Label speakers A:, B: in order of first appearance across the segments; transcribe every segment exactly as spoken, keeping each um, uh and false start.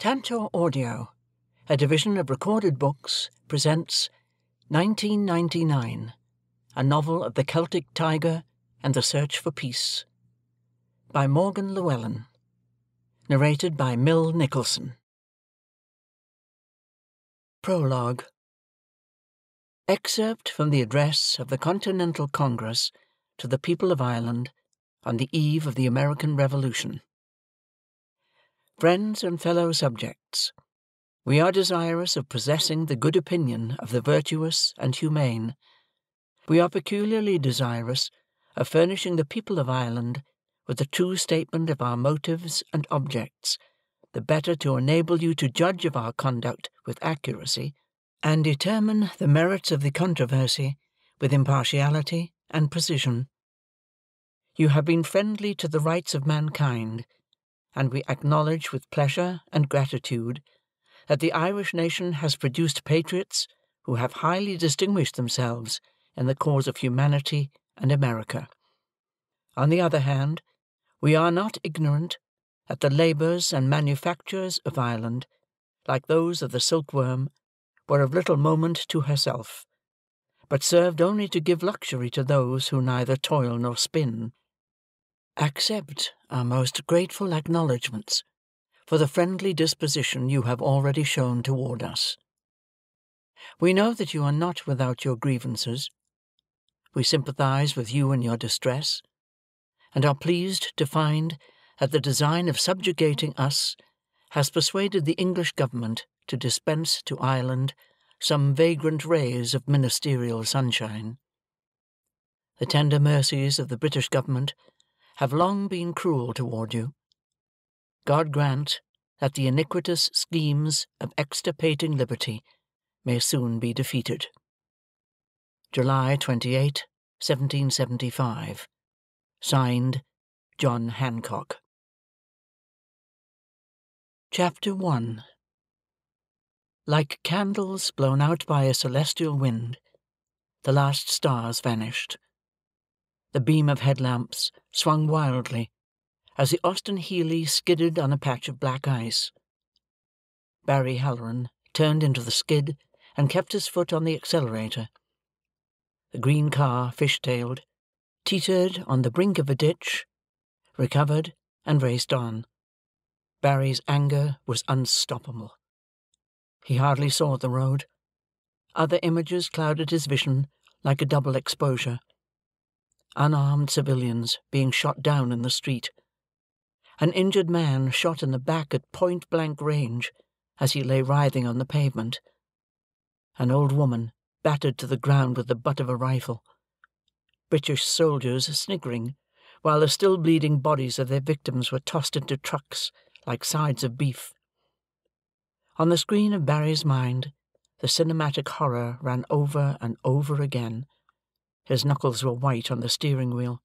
A: Tantor Audio, a division of Recorded Books, presents nineteen ninety-nine, a novel of the Celtic Tiger and the Search for Peace, by Morgan Llywelyn, narrated by Mil Nicholson. Prologue. Excerpt from the address of the Continental Congress to the people of Ireland on the eve of the American Revolution. Friends and fellow subjects, we are desirous of possessing the good opinion of the virtuous and humane. We are peculiarly desirous of furnishing the people of Ireland with a true statement of our motives and objects, the better to enable you to judge of our conduct with accuracy, and determine the merits of the controversy with impartiality and precision. You have been friendly to the rights of mankind, and we acknowledge with pleasure and gratitude that the Irish nation has produced patriots who have highly distinguished themselves in the cause of humanity and America. On the other hand, we are not ignorant that the labours and manufactures of Ireland, like those of the silkworm, were of little moment to herself, but served only to give luxury to those who neither toil nor spin. Accept our most grateful acknowledgments for the friendly disposition you have already shown toward us. We know that you are not without your grievances. We sympathize with you in your distress, and are pleased to find that the design of subjugating us has persuaded the English government to dispense to Ireland some vagrant rays of ministerial sunshine. The tender mercies of the British government have long been cruel toward you. God grant that the iniquitous schemes of extirpating liberty may soon be defeated. July twenty-eighth, seventeen seventy-five. Signed, John Hancock. Chapter one. Like candles blown out by a celestial wind, the last stars vanished. The beam of headlamps swung wildly as the Austin Healey skidded on a patch of black ice. Barry Halloran turned into the skid and kept his foot on the accelerator. The green car fish-tailed, teetered on the brink of a ditch, recovered, and raced on. Barry's anger was unstoppable. He hardly saw the road. Other images clouded his vision like a double exposure. Unarmed civilians being shot down in the street. An injured man shot in the back at point-blank range as he lay writhing on the pavement. An old woman battered to the ground with the butt of a rifle. British soldiers sniggering, while the still-bleeding bodies of their victims were tossed into trucks like sides of beef. On the screen of Barry's mind, the cinematic horror ran over and over again. His knuckles were white on the steering wheel.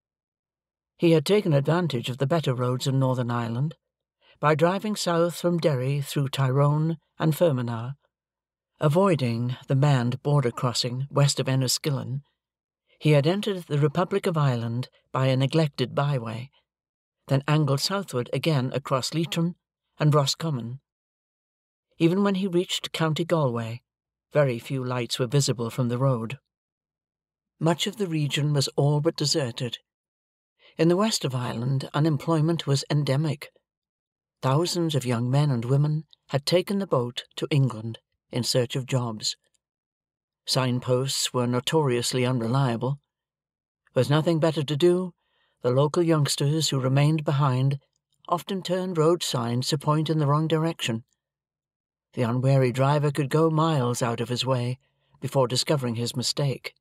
A: He had taken advantage of the better roads in Northern Ireland by driving south from Derry through Tyrone and Fermanagh. Avoiding the manned border crossing west of Enniskillen, he had entered the Republic of Ireland by a neglected byway, then angled southward again across Leitrim and Roscommon. Even when he reached County Galway, very few lights were visible from the road. Much of the region was all but deserted. In the west of Ireland, unemployment was endemic. Thousands of young men and women had taken the boat to England in search of jobs. Signposts were notoriously unreliable. With nothing better to do, the local youngsters who remained behind often turned road signs to point in the wrong direction. The unwary driver could go miles out of his way before discovering his mistake.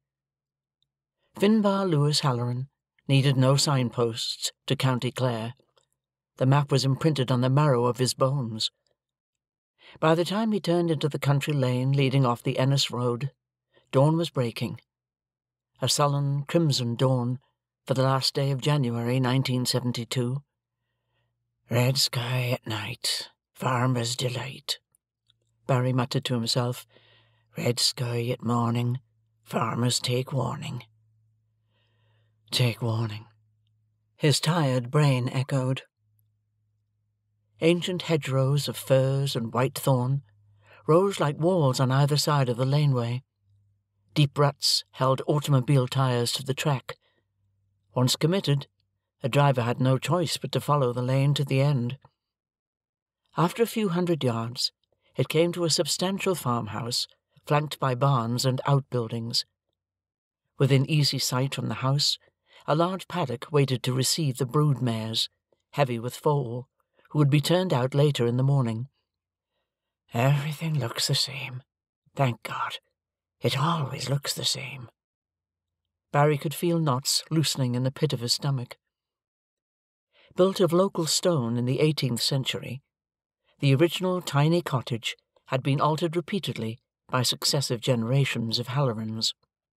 A: Finbar Lewis Halloran needed no signposts to County Clare. The map was imprinted on the marrow of his bones. By the time he turned into the country lane leading off the Ennis road, dawn was breaking. A sullen, crimson dawn for the last day of January, nineteen seventy-two. Red sky at night, farmer's delight, Barry muttered to himself. Red sky at morning, farmers take warning. Take warning, his tired brain echoed. Ancient hedgerows of furze and white thorn rose like walls on either side of the laneway. Deep ruts held automobile tires to the track. Once committed, the driver had no choice but to follow the lane to the end. After a few hundred yards, it came to a substantial farmhouse, flanked by barns and outbuildings. Within easy sight from the house, a large paddock waited to receive the brood mares, heavy with foal, who would be turned out later in the morning. Everything looks the same. Thank God. It always looks the same. Barry could feel knots loosening in the pit of his stomach. Built of local stone in the eighteenth century, the original tiny cottage had been altered repeatedly by successive generations of Hallorans.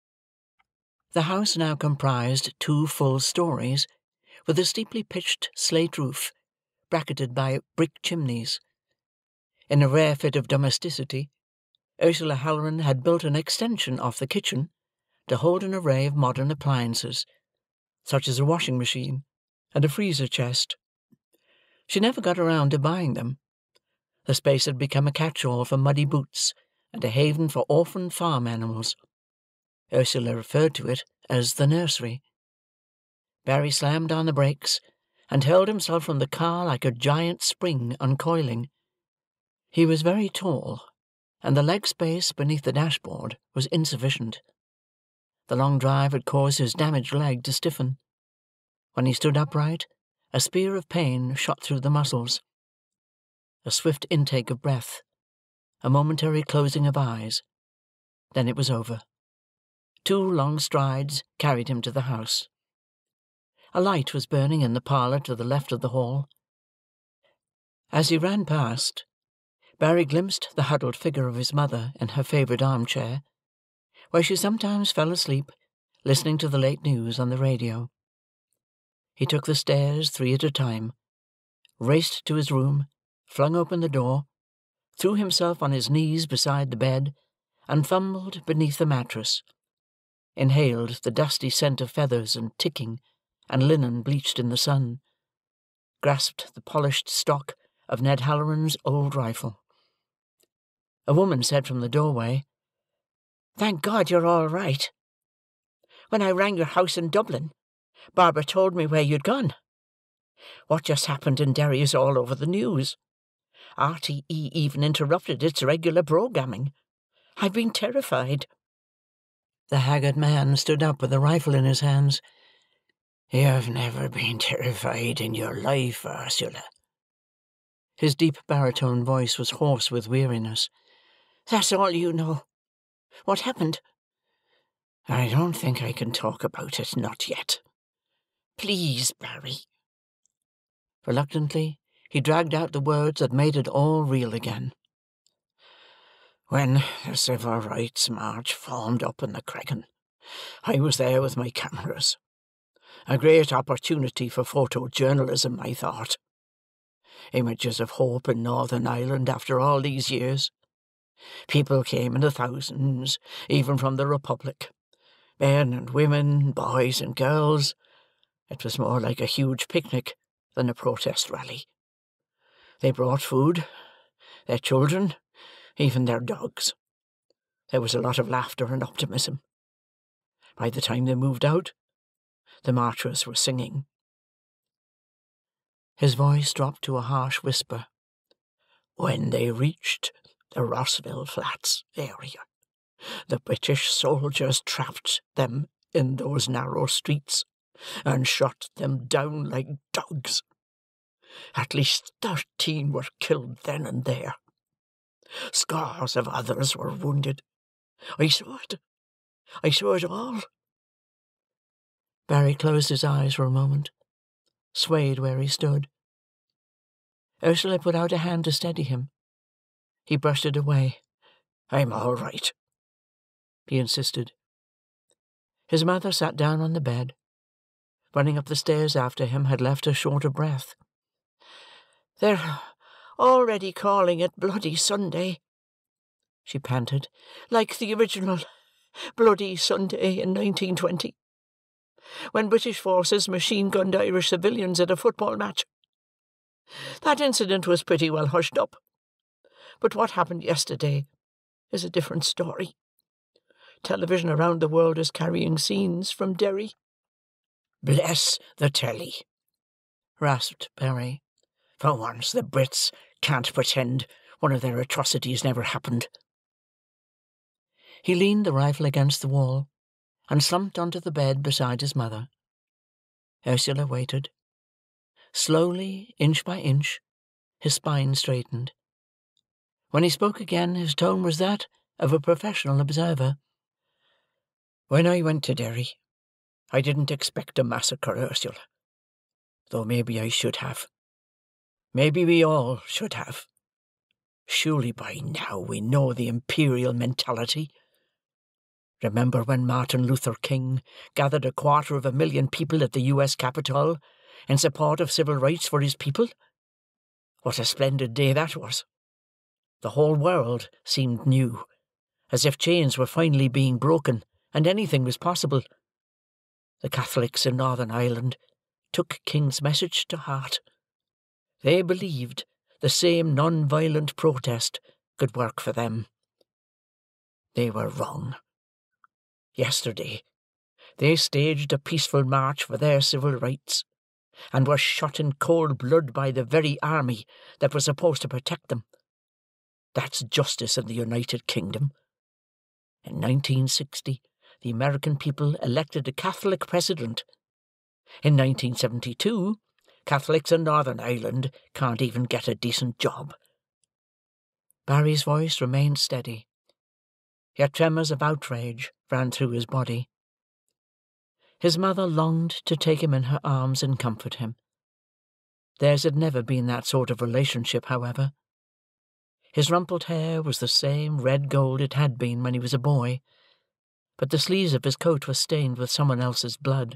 A: The house now comprised two full stories, with a steeply pitched slate roof, bracketed by brick chimneys. In a rare fit of domesticity, Ursula Halloran had built an extension off the kitchen to hold an array of modern appliances, such as a washing machine and a freezer chest. She never got around to buying them. The space had become a catch-all for muddy boots and a haven for orphaned farm animals. Ursula referred to it as the nursery. Barry slammed on the brakes and hurled himself from the car like a giant spring uncoiling. He was very tall, and the leg space beneath the dashboard was insufficient. The long drive had caused his damaged leg to stiffen. When he stood upright, a spear of pain shot through the muscles. A swift intake of breath, a momentary closing of eyes. Then it was over. Two long strides carried him to the house. A light was burning in the parlour to the left of the hall. As he ran past, Barry glimpsed the huddled figure of his mother in her favourite armchair, where she sometimes fell asleep, listening to the late news on the radio. He took the stairs three at a time, raced to his room, flung open the door, threw himself on his knees beside the bed, and fumbled beneath the mattress, inhaled the dusty scent of feathers and ticking, and linen bleached in the sun, grasped the polished stock of Ned Halloran's old rifle. A woman said from the doorway, "Thank God you're all right. When I rang your house in Dublin, Barbara told me where you'd gone. What just happened in Derry is all over the news. R T E even interrupted its regular programming. I've been terrified." The haggard man stood up with a rifle in his hands. "You've never been terrified in your life, Ursula." His deep baritone voice was hoarse with weariness. "That's all you know. What happened?" "I don't think I can talk about it, not yet. Please, Barry." Reluctantly, he dragged out the words that made it all real again. "When the Civil Rights March formed up in the Cregan, I was there with my cameras. A great opportunity for photojournalism, I thought. Images of hope in Northern Ireland after all these years. People came in the thousands, even from the Republic. Men and women, boys and girls. It was more like a huge picnic than a protest rally. They brought food, their children, even their dogs. There was a lot of laughter and optimism. By the time they moved out, the marchers were singing." His voice dropped to a harsh whisper. "When they reached the Rossville Flats area, the British soldiers trapped them in those narrow streets and shot them down like dogs. At least thirteen were killed then and there. Scores of others were wounded. I saw it. I saw it all." Barry closed his eyes for a moment, swayed where he stood. Ursula put out a hand to steady him. He brushed it away. "I'm all right," he insisted. His mother sat down on the bed. Running up the stairs after him had left her short of breath. "They're already calling it Bloody Sunday," she panted, "like the original Bloody Sunday in nineteen twenty, when British forces machine-gunned Irish civilians at a football match.
B: That incident was pretty well hushed up. But what happened yesterday is a different story. Television around the world is carrying scenes from Derry."
A: "Bless the telly," rasped Barry. "For once the Brits can't pretend one of their atrocities never happened." He leaned the rifle against the wall, and slumped onto the bed beside his mother. Ursula waited. Slowly, inch by inch, his spine straightened. When he spoke again, his tone was that of a professional observer. "When I went to Derry, I didn't expect a massacre, Ursula. Though maybe I should have. Maybe we all should have. Surely by now we know the imperial mentality. Remember when Martin Luther King gathered a quarter of a million people at the U S Capitol in support of civil rights for his people? What a splendid day that was. The whole world seemed new, as if chains were finally being broken and anything was possible. The Catholics in Northern Ireland took King's message to heart. They believed the same non-violent protest could work for them. They were wrong. Yesterday, they staged a peaceful march for their civil rights, and were shot in cold blood by the very army that was supposed to protect them. That's justice in the United Kingdom. In nineteen sixty, the American people elected a Catholic president. In nineteen seventy-two, Catholics in Northern Ireland can't even get a decent job." Barry's voice remained steady, yet tremors of outrage ran through his body. His mother longed to take him in her arms and comfort him. Theirs had never been that sort of relationship, however. His rumpled hair was the same red gold it had been when he was a boy, but the sleeves of his coat were stained with someone else's blood.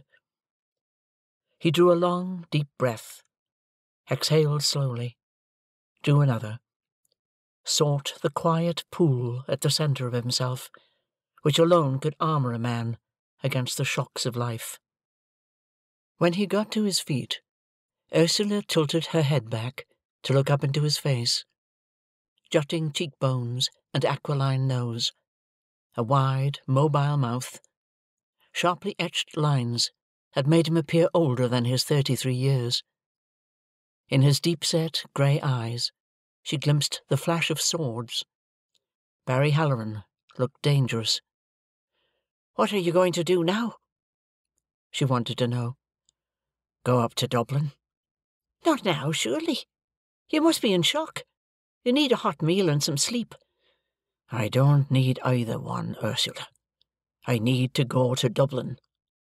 A: He drew a long, deep breath, exhaled slowly, drew another, sought the quiet pool at the centre of himself, which alone could armour a man against the shocks of life. When he got to his feet, Ursula tilted her head back to look up into his face. Jutting cheekbones and aquiline nose, a wide, mobile mouth, sharply etched lines that made him appear older than his thirty-three years. In his deep-set grey eyes she glimpsed the flash of swords. Barry Halloran looked dangerous. "What are you going to do now?" she wanted to know. "Go up to Dublin." "Not now, surely. You must be in shock. You need a hot meal and some sleep." "I don't need either one, Ursula. I need to go to Dublin."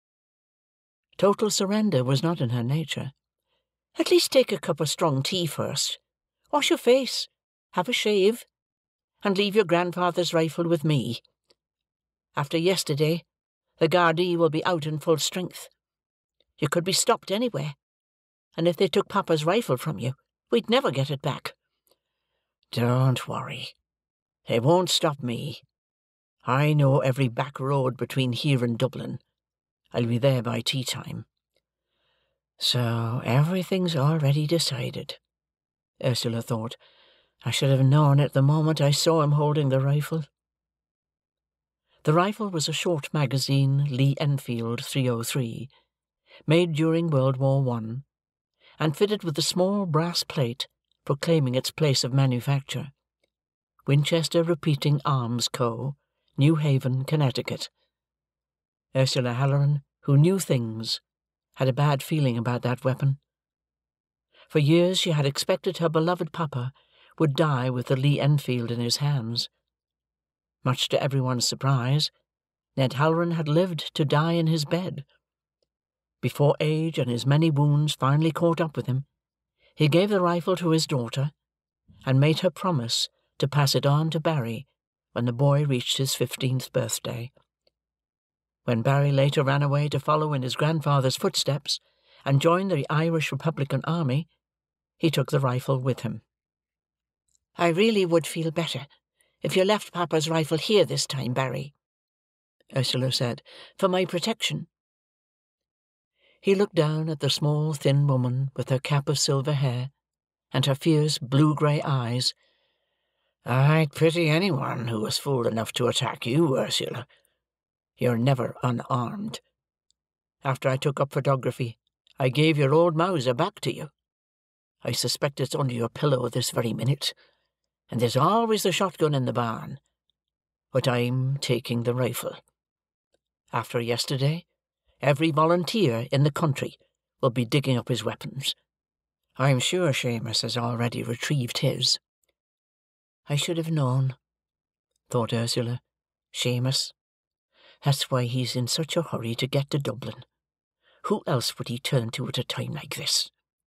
A: Total surrender was not in her nature. "At least take a cup of strong tea first. Wash your face, have a shave, and leave your grandfather's rifle with me. After yesterday, the Gardaí will be out in full strength. You could be stopped anywhere, and if they took Papa's rifle from you, we'd never get it back." "Don't worry. They won't stop me. I know every back road between here and Dublin. I'll be there by tea-time." "So everything's already decided," Ursula thought. "I should have known it the moment I saw him holding the rifle." The rifle was a short magazine Lee Enfield three oh three, made during World War One, and fitted with a small brass plate proclaiming its place of manufacture, Winchester Repeating Arms Co., New Haven, Connecticut. Ursula Halloran, who knew things, had a bad feeling about that weapon. For years she had expected her beloved Papa would die with the Lee Enfield in his hands. Much to everyone's surprise, Ned Halloran had lived to die in his bed. Before age and his many wounds finally caught up with him, he gave the rifle to his daughter, and made her promise to pass it on to Barry when the boy reached his fifteenth birthday. When Barry later ran away to follow in his grandfather's footsteps and join the Irish Republican Army, he took the rifle with him. "I really would feel better if you left Papa's rifle here this time, Barry," Ursula said, "for my protection." He looked down at the small, thin woman with her cap of silver hair, and her fierce blue-grey eyes.
B: "I'd pity anyone who was fool enough to attack you, Ursula. You're never unarmed. After I took up photography, I gave your old Mauser back to you. I suspect it's under your pillow this very minute, and there's always the shotgun in the barn. But I'm taking the rifle. After yesterday, every volunteer in the country will be digging up his weapons. I'm sure Seamus has already retrieved his."
A: "I should have known," thought Ursula. "Seamus. That's why he's in such a hurry to get to Dublin. Who else would he turn to at a time like this?"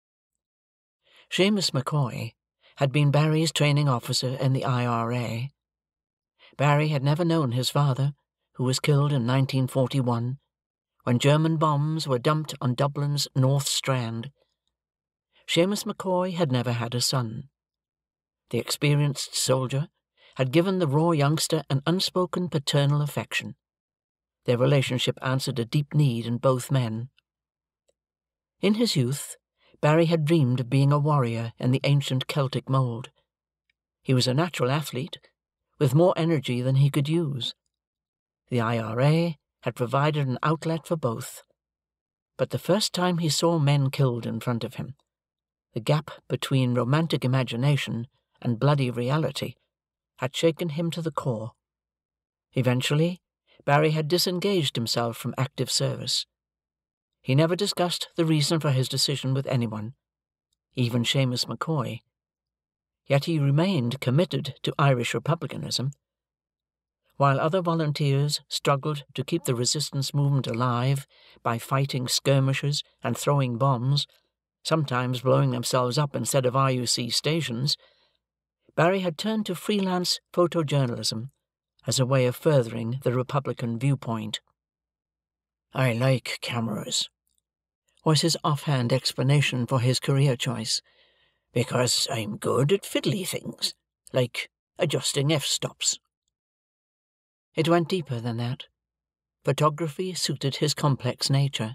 A: Seamus McCoy had been Barry's training officer in the I R A. Barry had never known his father, who was killed in nineteen forty-one, when German bombs were dumped on Dublin's North Strand. Seamus McCoy had never had a son. The experienced soldier had given the raw youngster an unspoken paternal affection. Their relationship answered a deep need in both men. In his youth, Barry had dreamed of being a warrior in the ancient Celtic mould. He was a natural athlete, with more energy than he could use. The I R A had provided an outlet for both. But the first time he saw men killed in front of him, the gap between romantic imagination and bloody reality had shaken him to the core. Eventually, Barry had disengaged himself from active service. He never discussed the reason for his decision with anyone, even Seamus McCoy. Yet he remained committed to Irish republicanism. While other volunteers struggled to keep the resistance movement alive by fighting skirmishes and throwing bombs, sometimes blowing themselves up instead of R U C stations, Barry had turned to freelance photojournalism as a way of furthering the Republican viewpoint. "I like cameras," was his offhand explanation for his career choice, "because I'm good at fiddly things, like adjusting f-stops." It went deeper than that. Photography suited his complex nature.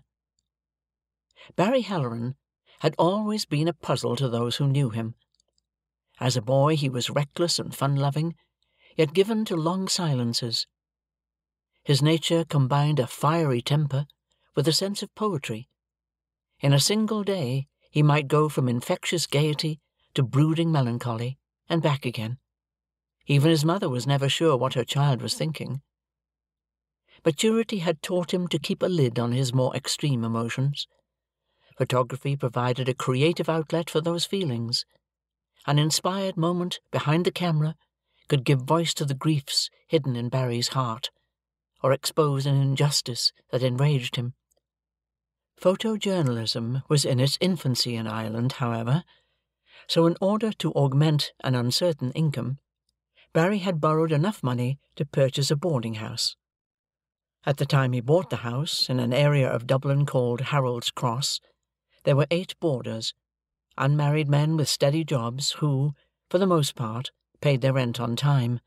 A: Barry Halloran had always been a puzzle to those who knew him. As a boy he was reckless and fun-loving, yet given to long silences. His nature combined a fiery temper with a sense of poetry. In a single day he might go from infectious gaiety to brooding melancholy, and back again. Even his mother was never sure what her child was thinking. Maturity had taught him to keep a lid on his more extreme emotions. Photography provided a creative outlet for those feelings. An inspired moment behind the camera could give voice to the griefs hidden in Barry's heart, or expose an injustice that enraged him. Photojournalism was in its infancy in Ireland, however, so in order to augment an uncertain income, Barry had borrowed enough money to purchase a boarding house. At the time he bought the house, in an area of Dublin called Harold's Cross, there were eight boarders, unmarried men with steady jobs who, for the most part, paid their rent on time.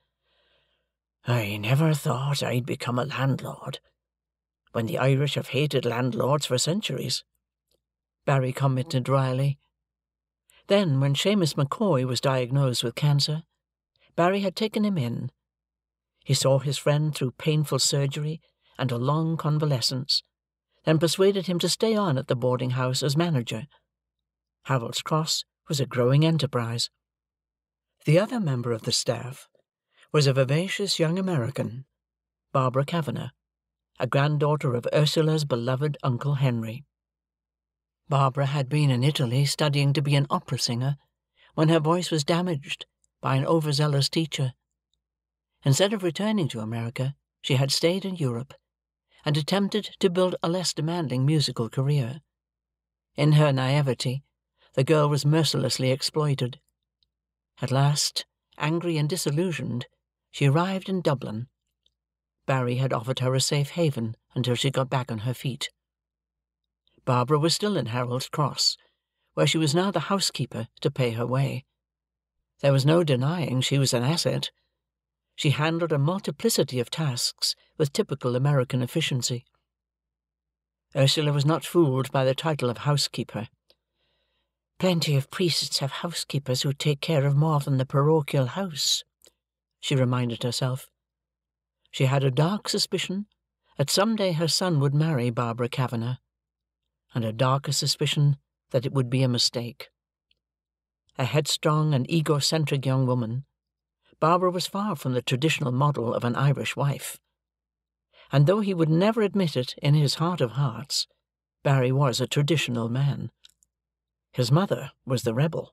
A: "I never thought I'd become a landlord, when the Irish have hated landlords for centuries," Barry commented dryly. Then, when Seamus McCoy was diagnosed with cancer, Barry had taken him in. He saw his friend through painful surgery and a long convalescence, then persuaded him to stay on at the boarding-house as manager. Harold's Cross was a growing enterprise. The other member of the staff was a vivacious young American, Barbara Kavanaugh, a granddaughter of Ursula's beloved Uncle Henry. Barbara had been in Italy studying to be an opera singer when her voice was damaged by an overzealous teacher. Instead of returning to America, she had stayed in Europe and attempted to build a less demanding musical career. In her naivety, the girl was mercilessly exploited. At last, angry and disillusioned, she arrived in Dublin. Barry had offered her a safe haven until she got back on her feet. Barbara was still in Harold's Cross, where she was now the housekeeper to pay her way. There was no denying she was an asset. She handled a multiplicity of tasks with typical American efficiency. Ursula was not fooled by the title of housekeeper.
B: Plenty of priests have housekeepers who take care of more than the parochial house, she reminded herself. She had a dark suspicion that some day her son would marry Barbara Kavanaugh, and a darker suspicion that it would be a mistake. A headstrong and egocentric young woman, Barbara was far from the traditional model of an Irish wife. And though he would never admit it in his heart of hearts, Barry was a traditional man. His mother was the rebel.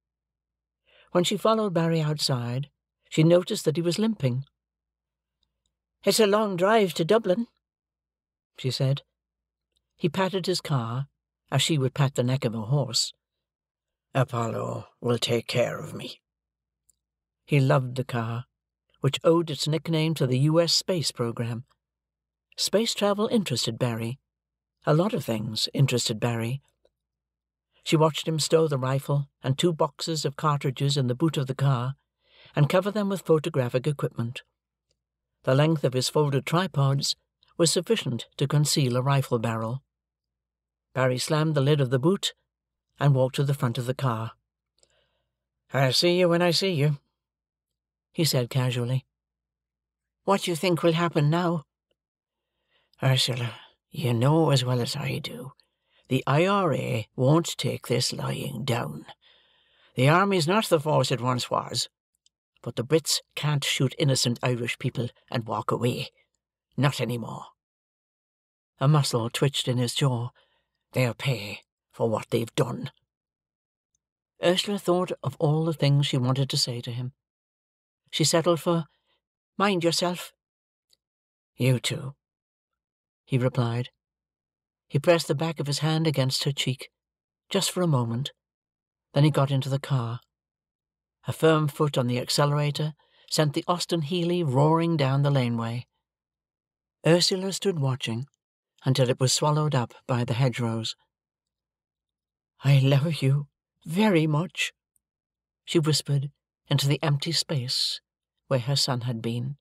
B: When she followed Barry outside, she noticed that he was limping. "It's a long drive to Dublin," she said. He patted his car, as she would pat the neck of a horse. "Apollo will take care of me." He loved the car, which owed its nickname to the U S space program. Space travel interested Barry. A lot of things interested Barry. She watched him stow the rifle and two boxes of cartridges in the boot of the car, and cover them with photographic equipment. The length of his folded tripods was sufficient to conceal a rifle barrel. Barry slammed the lid of the boot and walked to the front of the car. "I'll see you when I see you," he said casually. "What do you think will happen now?" "Ursula, you know as well as I do, the I R A won't take this lying down. The army's not the force it once was, but the Brits can't shoot innocent Irish people and walk away. Not any more." A muscle twitched in his jaw. "They'll pay for what they've done." Ursula thought of all the things she wanted to say to him. She settled for, "Mind yourself." "You too," he replied. He pressed the back of his hand against her cheek, just for a moment. Then he got into the car. A firm foot on the accelerator sent the Austin Healey roaring down the laneway. Ursula stood watching until it was swallowed up by the hedgerows. "I love you very much," she whispered into the empty space where her son had been.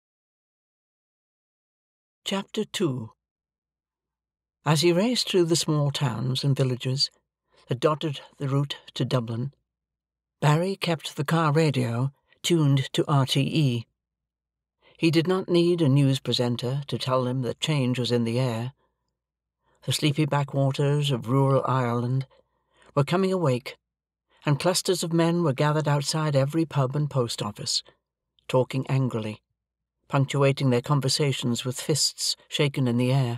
B: Chapter two. As he raced through the small towns and villages that dotted the route to Dublin, Barry kept the car radio tuned to R T E. He did not need a news presenter to tell him that change was in the air. The sleepy backwaters of rural Ireland were coming awake, and clusters of men were gathered outside every pub and post office, talking angrily, punctuating their conversations with fists shaken in the air.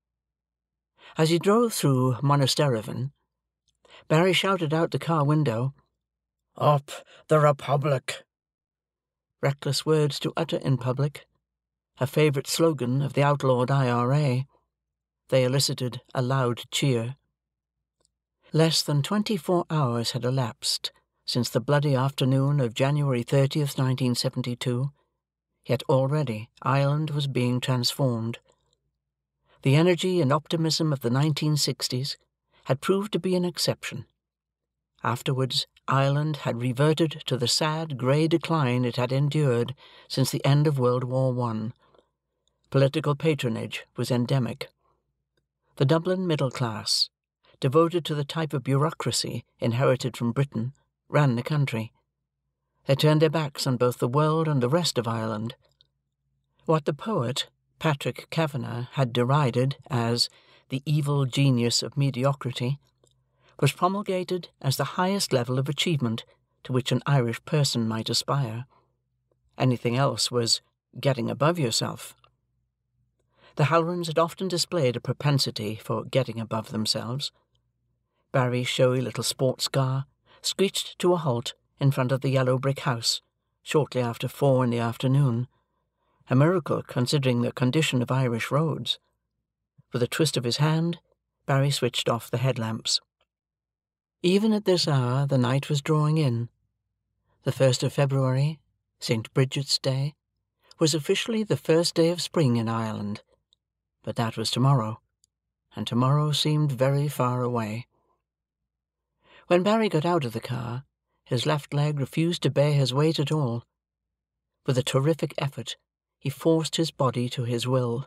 B: As he drove through Monasterevin, Barry shouted out the car window, "Up the Republic!" Reckless words to utter in public, a favourite slogan of the outlawed I R A. They elicited a loud cheer. Less than twenty-four hours had elapsed since the bloody afternoon of January thirtieth, nineteen seventy-two, yet already Ireland was being transformed. The energy and optimism of the nineteen sixties had proved to be an exception. Afterwards, Ireland had reverted to the sad grey decline it had endured since the end of World War One. Political patronage was endemic. The Dublin middle class, devoted to the type of bureaucracy inherited from Britain, ran the country. They turned their backs on both the world and the rest of Ireland. What the poet Barbara Kavanaugh had derided as the evil genius of mediocrity was promulgated as the highest level of achievement to which an Irish person might aspire. Anything else was getting above yourself. The Hallorans had often displayed a propensity for getting above themselves. Barry's showy little sports car screeched to a halt in front of the yellow brick house shortly after four in the afternoon, a miracle considering the condition of Irish roads. With a twist of his hand, Barry switched off the headlamps. Even at this hour the night was drawing in. The first of February, Saint Bridget's Day, was officially the first day of spring in Ireland, but that was tomorrow, and tomorrow seemed very far away. When Barry got out of the car, his left leg refused to bear his weight at all. With a terrific effort, he forced his body to his will.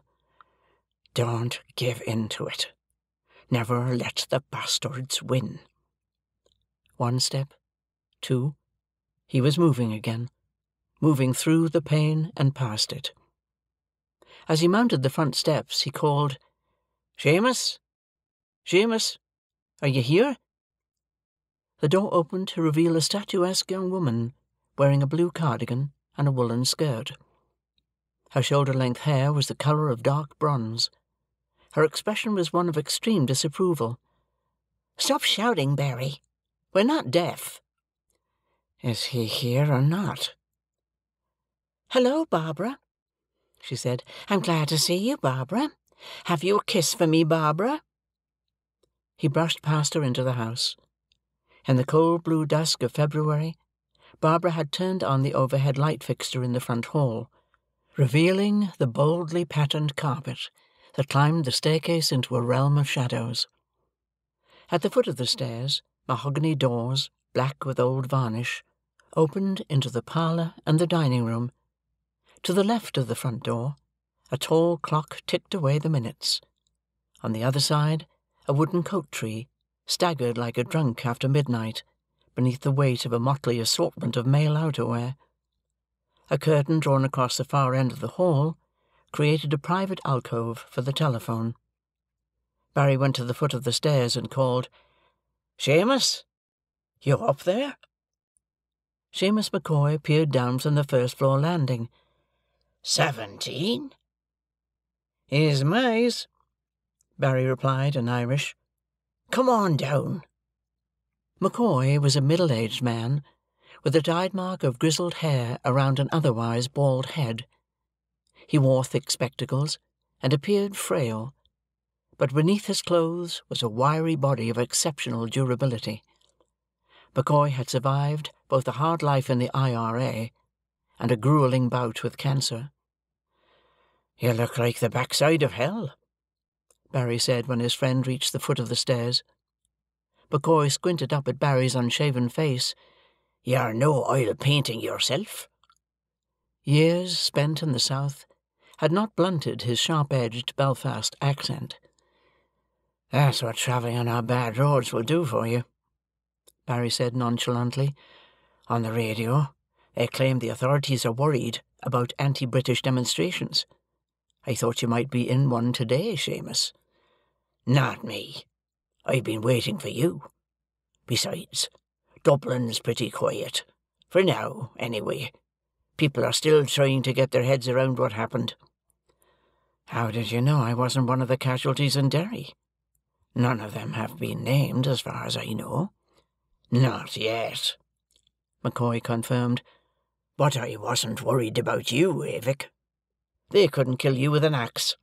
B: "Don't give in to it. Never let the bastards win."
A: One step. Two. He was moving again. Moving through the pane and past it. As he mounted the front steps, he called, "Seamus! Seamus! Are you here?" The door opened to reveal a statuesque young woman, wearing a blue cardigan and a woolen skirt. Her shoulder-length hair was the colour of dark bronze. Her expression was one of extreme disapproval. "Stop shouting, Barry. We're not deaf." "Is he here or not?" "Hello, Barbara," she said. "I'm glad to see you, Barbara. Have you a kiss for me, Barbara?" He brushed past her into the house. In the cold blue dusk of February, Barbara had turned on the overhead light fixture in the front hall, revealing the boldly patterned carpet that climbed the staircase into a realm of shadows. At the foot of the stairs, mahogany doors, black with old varnish, opened into the parlour and the dining room. To the left of the front door, a tall clock ticked away the minutes. On the other side, a wooden coat-tree staggered like a drunk after midnight, beneath the weight of a motley assortment of male outerwear. A curtain drawn across the far end of the hall created a private alcove for the telephone. Barry went to the foot of the stairs and called, "Seamus, you up there?" Seamus McCoy peered down from the first-floor landing. "Seventeen?" "Here's Mays," Barry replied in Irish. "Come on down." McCoy was a middle-aged man, with a dyed mark of grizzled hair around an otherwise bald head. He wore thick spectacles, and appeared frail, but beneath his clothes was a wiry body of exceptional durability. McCoy had survived both a hard life in the I R A and a gruelling bout with cancer. "You look like the backside of hell," Barry said when his friend reached the foot of the stairs. McCoy squinted up at Barry's unshaven face. "You're no oil-painting yourself?" Years spent in the south had not blunted his sharp-edged Belfast accent. "That's what travelling on our bad roads will do for you," Barry said nonchalantly. "On the radio, they claim the authorities are worried about anti-British demonstrations. I thought you might be in one today, Seamus." "Not me. I've been waiting for you. Besides, Dublin's pretty quiet. For now, anyway. People are still trying to get their heads around what happened." "How did you know I wasn't one of the casualties in Derry?" "None of them have been named, as far as I know." "Not yet," McCoy confirmed. "But I wasn't worried about you, Avic. They couldn't kill you with an axe."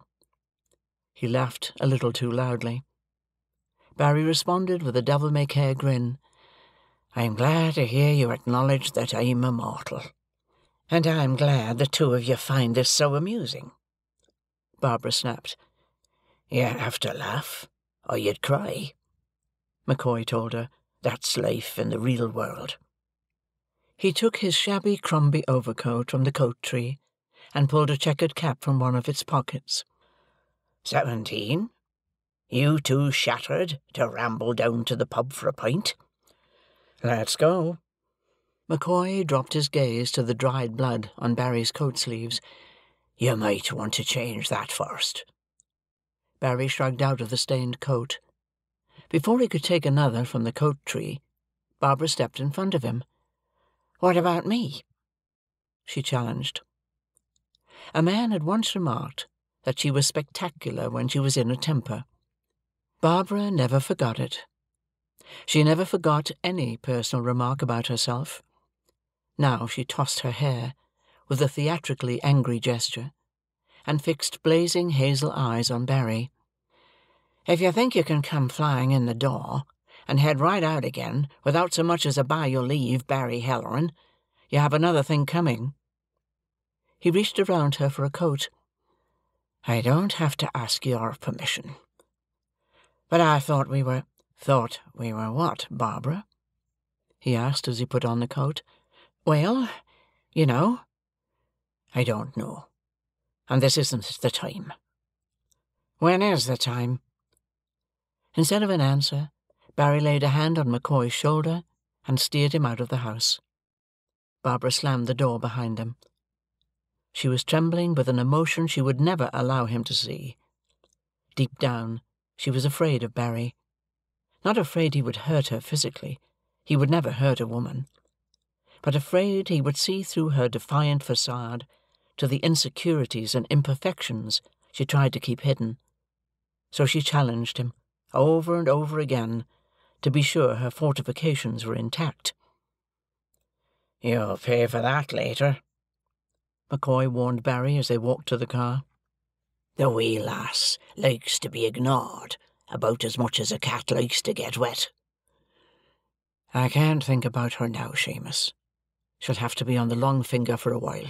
A: He laughed a little too loudly. Barry responded with a devil-may-care grin. "I'm glad to hear you acknowledge that I'm immortal. And I'm glad the two of you find this so amusing." Barbara snapped. "You have to laugh, or you'd cry," McCoy told her. "That's life in the real world." He took his shabby Crombie overcoat from the coat-tree and pulled a checkered cap from one of its pockets. "Seventeen? You too shattered to ramble down to the pub for a pint?" "Let's go." McCoy dropped his gaze to the dried blood on Barry's coat sleeves. "You might want to change that first." Barry shrugged out of the stained coat. Before he could take another from the coat-tree, Barbara stepped in front of him. "What about me?" she challenged. A man had once remarked that she was spectacular when she was in a temper. Barbara never forgot it. She never forgot any personal remark about herself. Now she tossed her hair, with a theatrically angry gesture, and fixed blazing hazel eyes on Barry. "If you think you can come flying in the door, and head right out again without so much as a by your leave, Barry Halloran, you have another thing coming." He reached around her for a coat. "I don't have to ask your permission." "But I thought we were—" "Thought we were what, Barbara?" he asked as he put on the coat. "Well, you know." "I don't know. And this isn't the time." "When is the time?" Instead of an answer, Barry laid a hand on McCoy's shoulder and steered him out of the house. Barbara slammed the door behind them. She was trembling with an emotion she would never allow him to see. Deep down, she was afraid of Barry. Not afraid he would hurt her physically. He would never hurt a woman. But afraid he would see through her defiant facade to the insecurities and imperfections she tried to keep hidden. So she challenged him, over and over again, to be sure her fortifications were intact.
B: "You'll pay for that later," McCoy warned Barry as they walked to the car. "The wee lass likes to be ignored about as much as a cat likes to get wet."
A: "I can't think about her now, Seamus. She'll have to be on the long finger for a while."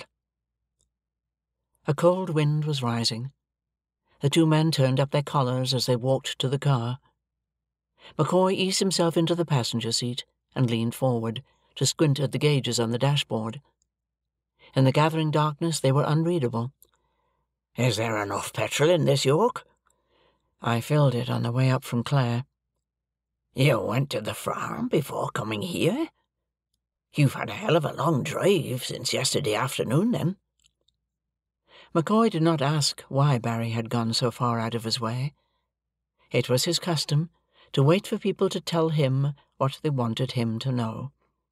A: A cold wind was rising. The two men turned up their collars as they walked to the car. McCoy eased himself into the passenger seat and leaned forward to squint at the gauges on the dashboard. In the gathering darkness they were unreadable.
B: "Is there enough petrol in this yoke?"
A: "I filled it on the way up from Clare."
B: "You went to the farm before coming here? You've had a hell of a long drive since yesterday afternoon, then."
A: McCoy did not ask why Barry had gone so far out of his way. It was his custom to wait for people to tell him what they wanted him to know.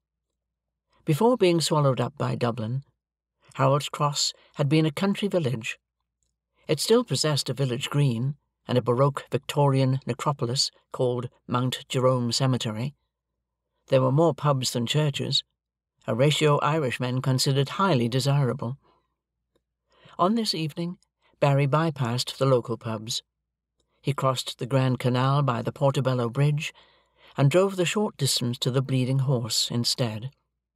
A: Before being swallowed up by Dublin, Harold's Cross had been a country village. It still possessed a village green and a Baroque Victorian necropolis called Mount Jerome Cemetery. There were more pubs than churches, a ratio Irishmen considered highly desirable. On this evening, Barry bypassed the local pubs. He crossed the Grand Canal by the Portobello Bridge and drove the short distance to the Bleeding Horse instead.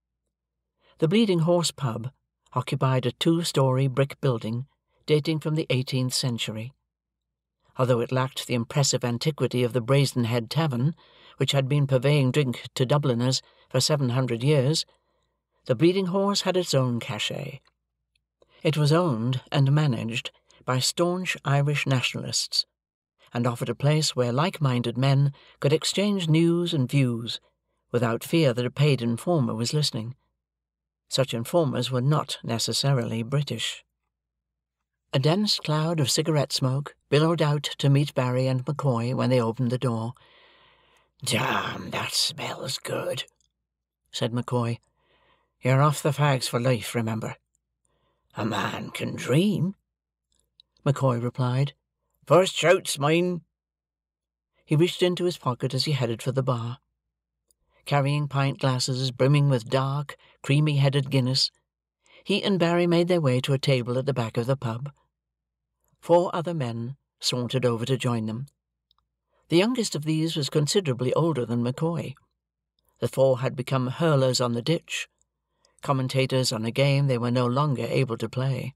A: The Bleeding Horse pub occupied a two-storey brick building dating from the eighteenth century. Although it lacked the impressive antiquity of the Brazen Head Tavern, which had been purveying drink to Dubliners for seven hundred years, the Bleeding Horse had its own cachet. It was owned and managed by staunch Irish nationalists, and offered a place where like-minded men could exchange news and views without fear that a paid informer was listening. Such informers were not necessarily British. A dense cloud of cigarette smoke billowed out to meet Barry and McCoy when they opened the door.
B: "Damn, that smells good,"
A: said McCoy. "You're off the fags for life, remember."
B: "A man can dream,"
A: McCoy replied.
B: "First shout's mine."
A: He reached into his pocket as he headed for the bar. Carrying pint glasses brimming with dark, creamy-headed Guinness, he and Barry made their way to a table at the back of the pub. Four other men sauntered over to join them. The youngest of these was considerably older than McCoy. The four had become hurlers on the ditch, commentators on a game they were no longer able to play.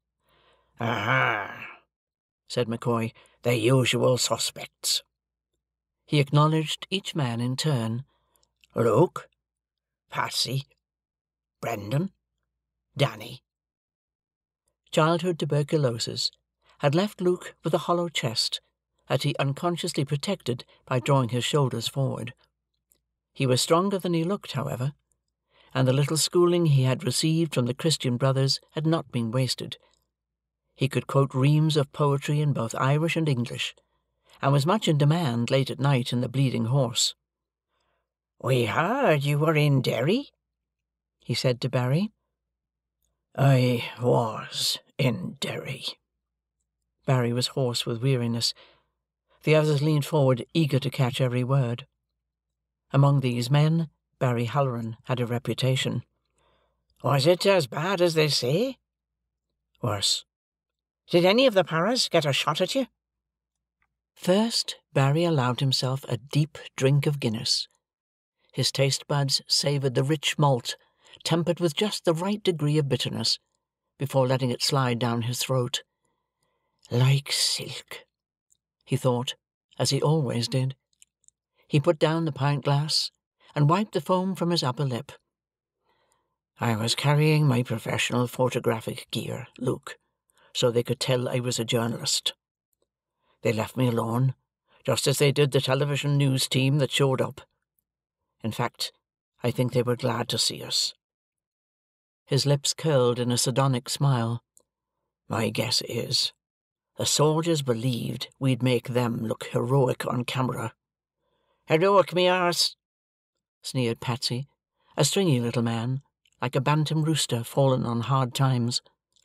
B: "Aha," said McCoy, "the usual suspects."
A: He acknowledged each man in turn.
B: "Luke, Patsy, Brendan, Danny."
A: Childhood tuberculosis had left Luke with a hollow chest that he unconsciously protected by drawing his shoulders forward. He was stronger than he looked, however, and the little schooling he had received from the Christian brothers had not been wasted. He could quote reams of poetry in both Irish and English, and was much in demand late at night in the Bleeding Horse.
B: "We heard you were in Derry,"
A: he said to Barry.
B: "I was in Derry."
A: Barry was hoarse with weariness. The others leaned forward, eager to catch every word. Among these men, Barry Halloran had a reputation.
B: "Was it as bad as they say?"
A: "Worse."
B: "Did any of the paras get a shot at you?"
A: First, Barry allowed himself a deep drink of Guinness. His taste buds savoured the rich malt, tempered with just the right degree of bitterness, before letting it slide down his throat. Like silk, he thought, as he always did. He put down the pint-glass and wiped the foam from his upper lip. "I was carrying my professional photographic gear, Luke, so they could tell I was a journalist. They left me alone, just as they did the television news team that showed up. In fact,
B: I think they were glad to see us." His lips curled in a sardonic smile. "My guess is, the soldiers believed we'd make them look heroic on camera." "Heroic, me arse!" sneered Patsy, a stringy little man, like a bantam rooster fallen on hard times.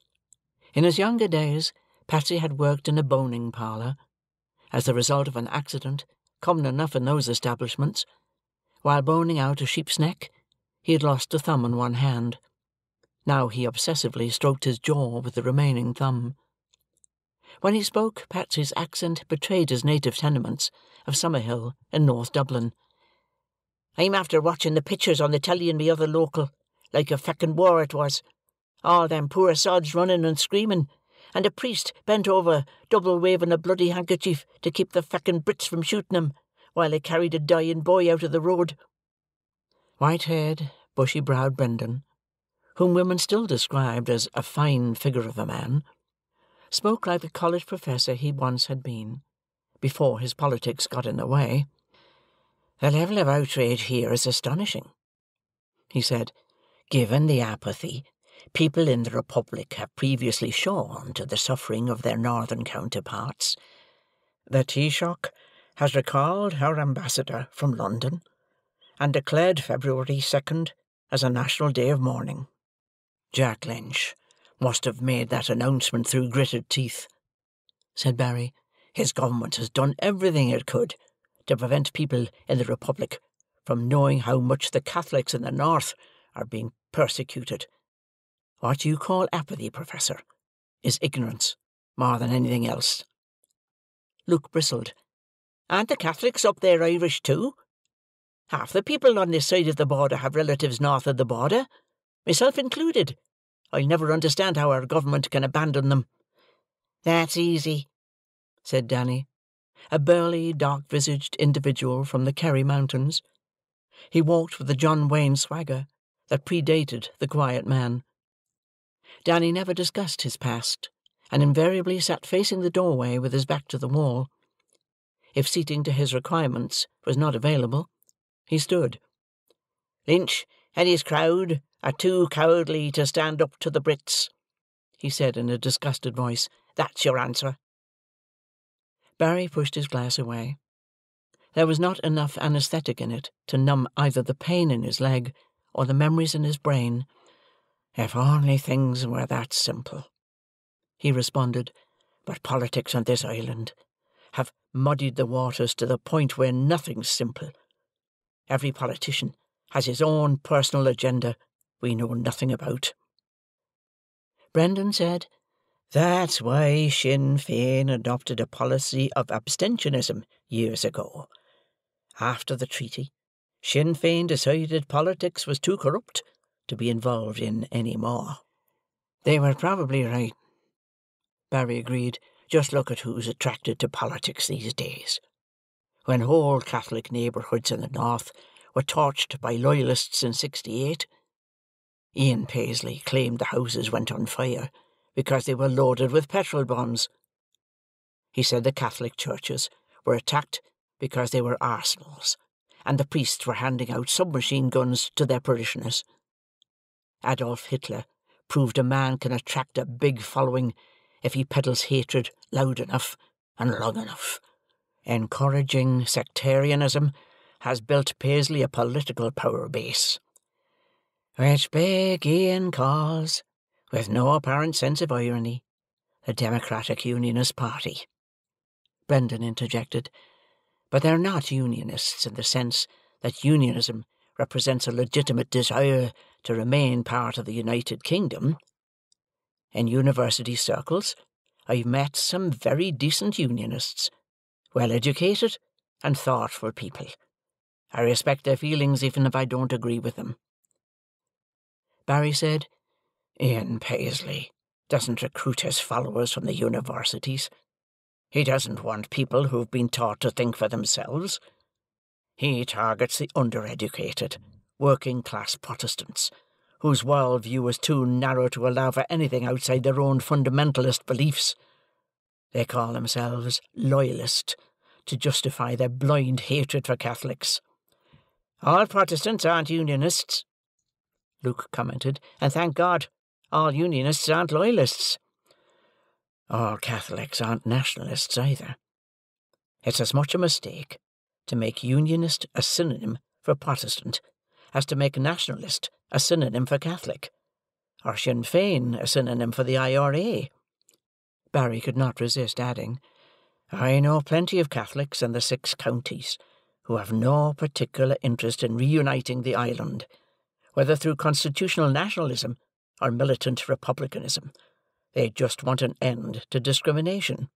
B: In his younger days, Patsy had worked in a boning parlour. As the result of an accident, common enough in those establishments, while boning out a sheep's neck, he had lost a thumb on one hand. Now he obsessively stroked his jaw with the remaining thumb. When he spoke, Patsy's accent betrayed his native tenements of Summerhill in North Dublin. "I'm after watching the pictures on the telly in me other local, like a feckin' war it was. All them poor sods running and screaming, and a priest bent over, double waving a bloody handkerchief to keep the feckin' Brits from shooting him, while they carried a dying boy out of the road." White-haired, bushy-browed Brendan, whom women still described as a fine figure of a man, spoke like the college professor he once had been, before his politics got in the way. "The level of outrage here is astonishing," he said, "given the apathy people in the Republic have previously shown to the suffering of their northern counterparts. The Taoiseach has recalled our ambassador from London, and declared February second as a national day of mourning." "Jack Lynch must have made that announcement through gritted teeth," said Barry. "His government has done everything it could to prevent people in the Republic from knowing how much the Catholics in the north are being persecuted. What you call apathy, Professor, is ignorance more than anything else." Luke bristled. "Aren't the Catholics up there Irish too? Half the people on this side of the border have relatives north of the border, myself included. I'll never understand how our government can abandon them." "That's easy," said Danny, a burly, dark-visaged individual from the Kerry Mountains. He walked with the John Wayne swagger that predated the quiet man. Danny never discussed his past, and invariably sat facing the doorway with his back to the wall. If seating to his requirements was not available, he stood. "Lynch and his crowd are too cowardly to stand up to the Brits," he said in a disgusted voice. "That's your answer." Barry pushed his glass away. There was not enough anaesthetic in it to numb either the pain in his leg or the memories in his brain. "If only things were that simple," he responded. "But politics on this island have muddied the waters to the point where nothing's simple. Every politician has his own personal agenda we know nothing about." Brendan said, "That's why Sinn Féin adopted a policy of abstentionism years ago. After the treaty, Sinn Féin decided politics was too corrupt to be involved in any more." "They were probably right," Barry agreed. "Just look at who's attracted to politics these days. When whole Catholic neighbourhoods in the north were torched by loyalists in sixty-eight, Ian Paisley claimed the houses went on fire because they were loaded with petrol bombs. He said the Catholic churches were attacked because they were arsenals, and the priests were handing out submachine guns to their parishioners. Adolf Hitler proved a man can attract a big following if he peddles hatred loud enough and long enough. Encouraging sectarianism has built Paisley a political power base, which big Ian calls, with no apparent sense of irony, the Democratic Unionist Party." Brendan interjected, "But they're not Unionists in the sense that Unionism represents a legitimate desire to remain part of the United Kingdom. In university circles, I've met some very decent Unionists, well-educated and thoughtful people. I respect their feelings even if I don't agree with them." Barry said, "Ian Paisley doesn't recruit his followers from the universities. He doesn't want people who've been taught to think for themselves. He targets the undereducated, working-class Protestants, whose world-view is too narrow to allow for anything outside their own fundamentalist beliefs. They call themselves loyalist to justify their blind hatred for Catholics." All Protestants aren't Unionists, Luke commented, and thank God, all Unionists aren't Loyalists. All Catholics aren't Nationalists either. It's as much a mistake to make Unionist a synonym for Protestant as to make Nationalist a synonym for Catholic, or Sinn Féin a synonym for the I R A. Barry could not resist adding, I know plenty of Catholics in the six counties who have no particular interest in reuniting the island, whether through constitutional nationalism or militant republicanism. They just want an end to discrimination.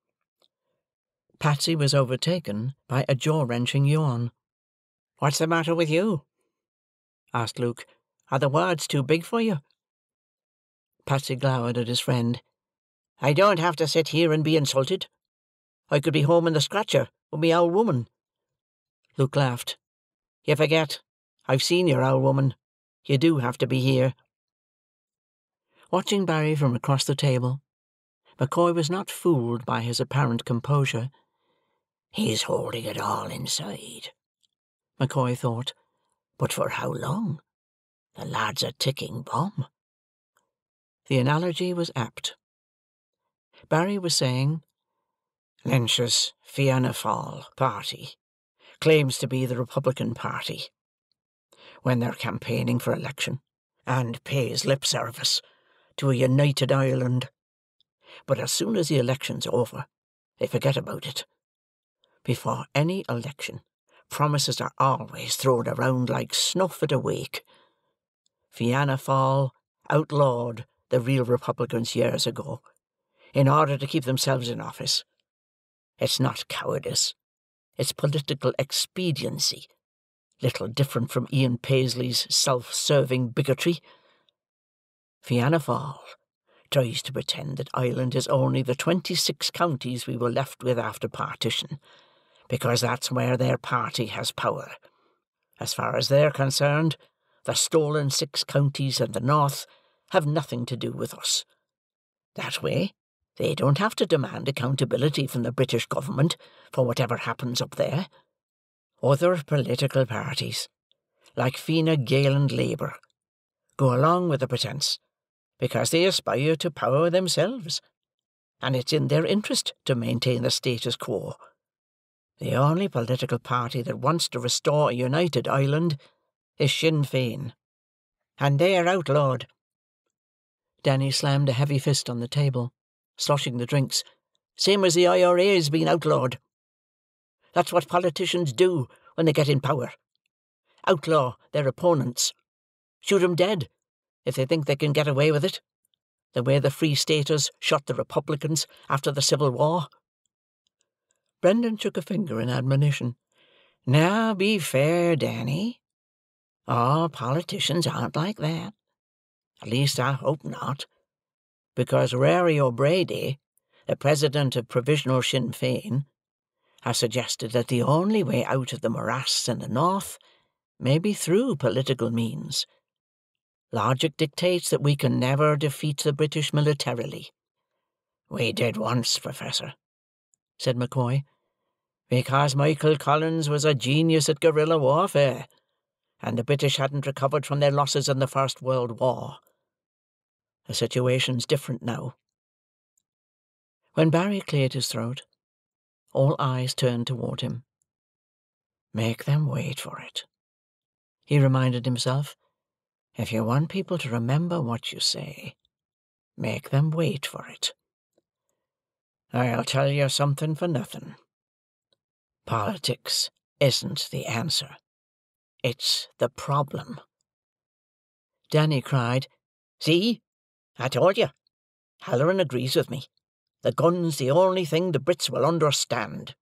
A: Patsy was overtaken by a jaw-wrenching yawn.
B: What's the matter with you? Asked Luke. Are the words too big for you?
A: Patsy glowered at his friend.
B: I don't have to sit here and be insulted. I could be home in the scratcher with me old woman.
A: Luke laughed.
B: You forget. I've seen your old woman. You do have to be here.
A: Watching Barry from across the table, McCoy was not fooled by his apparent composure.
B: He's holding it all inside,
A: McCoy thought.
B: But for how long? The lad's a ticking bomb.
A: The analogy was apt. Barry was saying,
B: Lynch's Fianna Fáil party claims to be the Republican Party when they're campaigning for election, and pays lip service to a united Ireland. But as soon as the election's over, they forget about it. Before any election, promises are always thrown around like snuff at a wake. Fianna Fáil outlawed the real Republicans years ago, in order to keep themselves in office. It's not cowardice. It's political expediency, little different from Ian Paisley's self-serving bigotry. Fianna Fáil tries to pretend that Ireland is only the twenty-six counties we were left with after partition, because that's where their party has power. As far as they're concerned, the stolen six counties in the north have nothing to do with us. That way, they don't have to demand accountability from the British government for whatever happens up there. Other political parties, like Fine Gael and Labour, go along with the pretence because they aspire to power themselves, and it's in their interest to maintain the status quo. The only political party that wants to restore a united Ireland is Sinn Féin, and they're outlawed.
A: Danny slammed a heavy fist on the table, sloshing the drinks.
B: Same as the I R A's been outlawed. That's what politicians do when they get in power. Outlaw their opponents. Shoot 'em dead if they think they can get away with it, the way the Free Staters shot the Republicans after the Civil War.
A: Brendan shook a finger in admonition.
B: Now be fair, Danny. All politicians aren't like that. At least I hope not, because Rory O'Brady, the president of Provisional Sinn Féin, has suggested that the only way out of the morass in the north may be through political means. Logic dictates that we can never defeat the British militarily. We did once, Professor, said McCoy, because Michael Collins was a genius at guerrilla warfare, and the British hadn't recovered from their losses in the First World War. The situation's different now.
A: When Barry cleared his throat, all eyes turned toward him.
B: Make them wait for it, he reminded himself. If you want people to remember what you say, make them wait for it. I'll tell you something for nothing. Politics isn't the answer. It's the problem.
A: Danny cried,
B: See? I told you. Halloran agrees with me. The gun's the only thing the Brits will understand.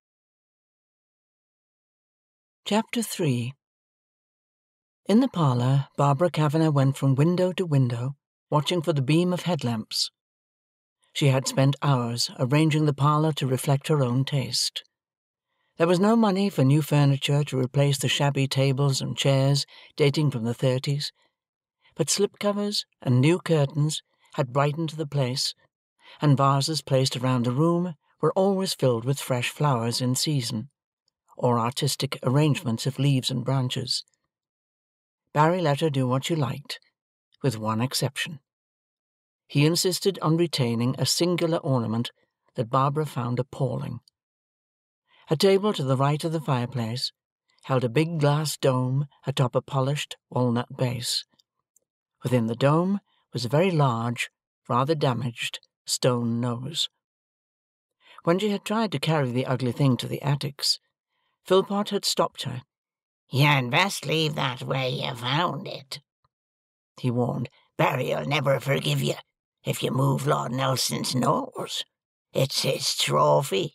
A: Chapter three. In the parlour, Barbara Kavanaugh went from window to window, watching for the beam of headlamps. She had spent hours arranging the parlour to reflect her own taste. There was no money for new furniture to replace the shabby tables and chairs dating from the thirties, but slipcovers and new curtains had brightened the place, and vases placed around the room were always filled with fresh flowers in season, or artistic arrangements of leaves and branches. Barry let her do what she liked, with one exception. He insisted on retaining a singular ornament that Barbara found appalling. A table to the right of the fireplace held a big glass dome atop a polished walnut base. Within the dome was a very large, rather damaged, stone nose. When she had tried to carry the ugly thing to the attics, Philpot had stopped her.
B: "You'd best leave that where you found it," he warned. "Barry'll never forgive you if you move Lord Nelson's nose. It's his trophy."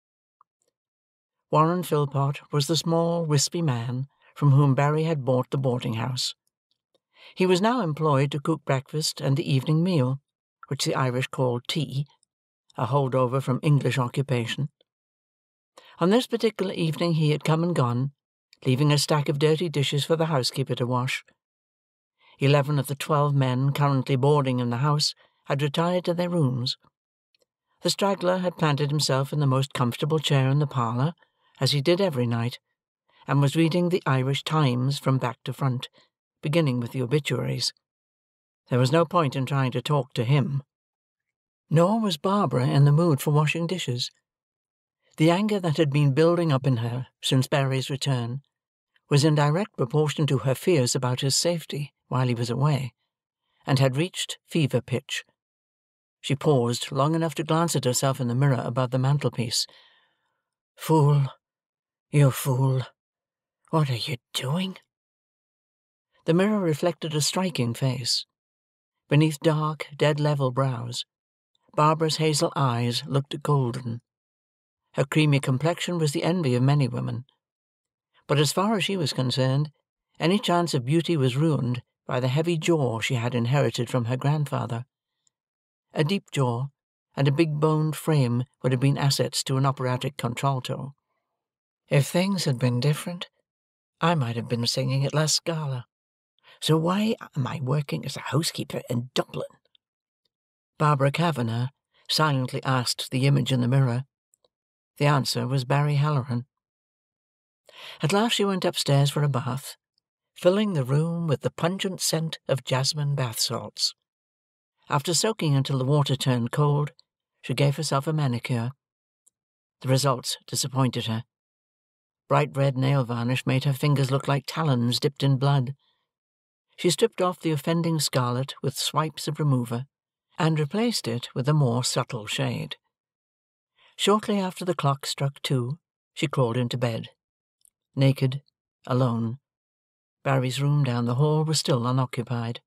A: Warren Philpot was the small, wispy man from whom Barry had bought the boarding-house. He was now employed to cook breakfast and the evening meal, which the Irish called tea, a holdover from English occupation. On this particular evening he had come and gone, leaving a stack of dirty dishes for the housekeeper to wash. Eleven of the twelve men currently boarding in the house had retired to their rooms. The straggler had planted himself in the most comfortable chair in the parlour, as he did every night, and was reading the Irish Times from back to front, beginning with the obituaries. There was no point in trying to talk to him. Nor was Barbara in the mood for washing dishes. The anger that had been building up in her since Barry's return was in direct proportion to her fears about his safety while he was away, and had reached fever pitch. She paused long enough to glance at herself in the mirror above the mantelpiece. "Fool, you fool, what are you doing?" The mirror reflected a striking face. Beneath dark, dead-level brows, Barbara's hazel eyes looked golden. Her creamy complexion was the envy of many women. But as far as she was concerned, any chance of beauty was ruined by the heavy jaw she had inherited from her grandfather. A deep jaw and a big-boned frame would have been assets to an operatic contralto. If things had been different, I might have been singing at La Scala. So why am I working as a housekeeper in Dublin? Barbara Kavanaugh silently asked the image in the mirror. The answer was Barry Halloran. At last she went upstairs for a bath, filling the room with the pungent scent of jasmine bath salts. After soaking until the water turned cold, she gave herself a manicure. The results disappointed her. Bright red nail varnish made her fingers look like talons dipped in blood. She stripped off the offending scarlet with swipes of remover, and replaced it with a more subtle shade. Shortly after the clock struck two, she crawled into bed. Naked, alone. Barry's room down the hall was still unoccupied.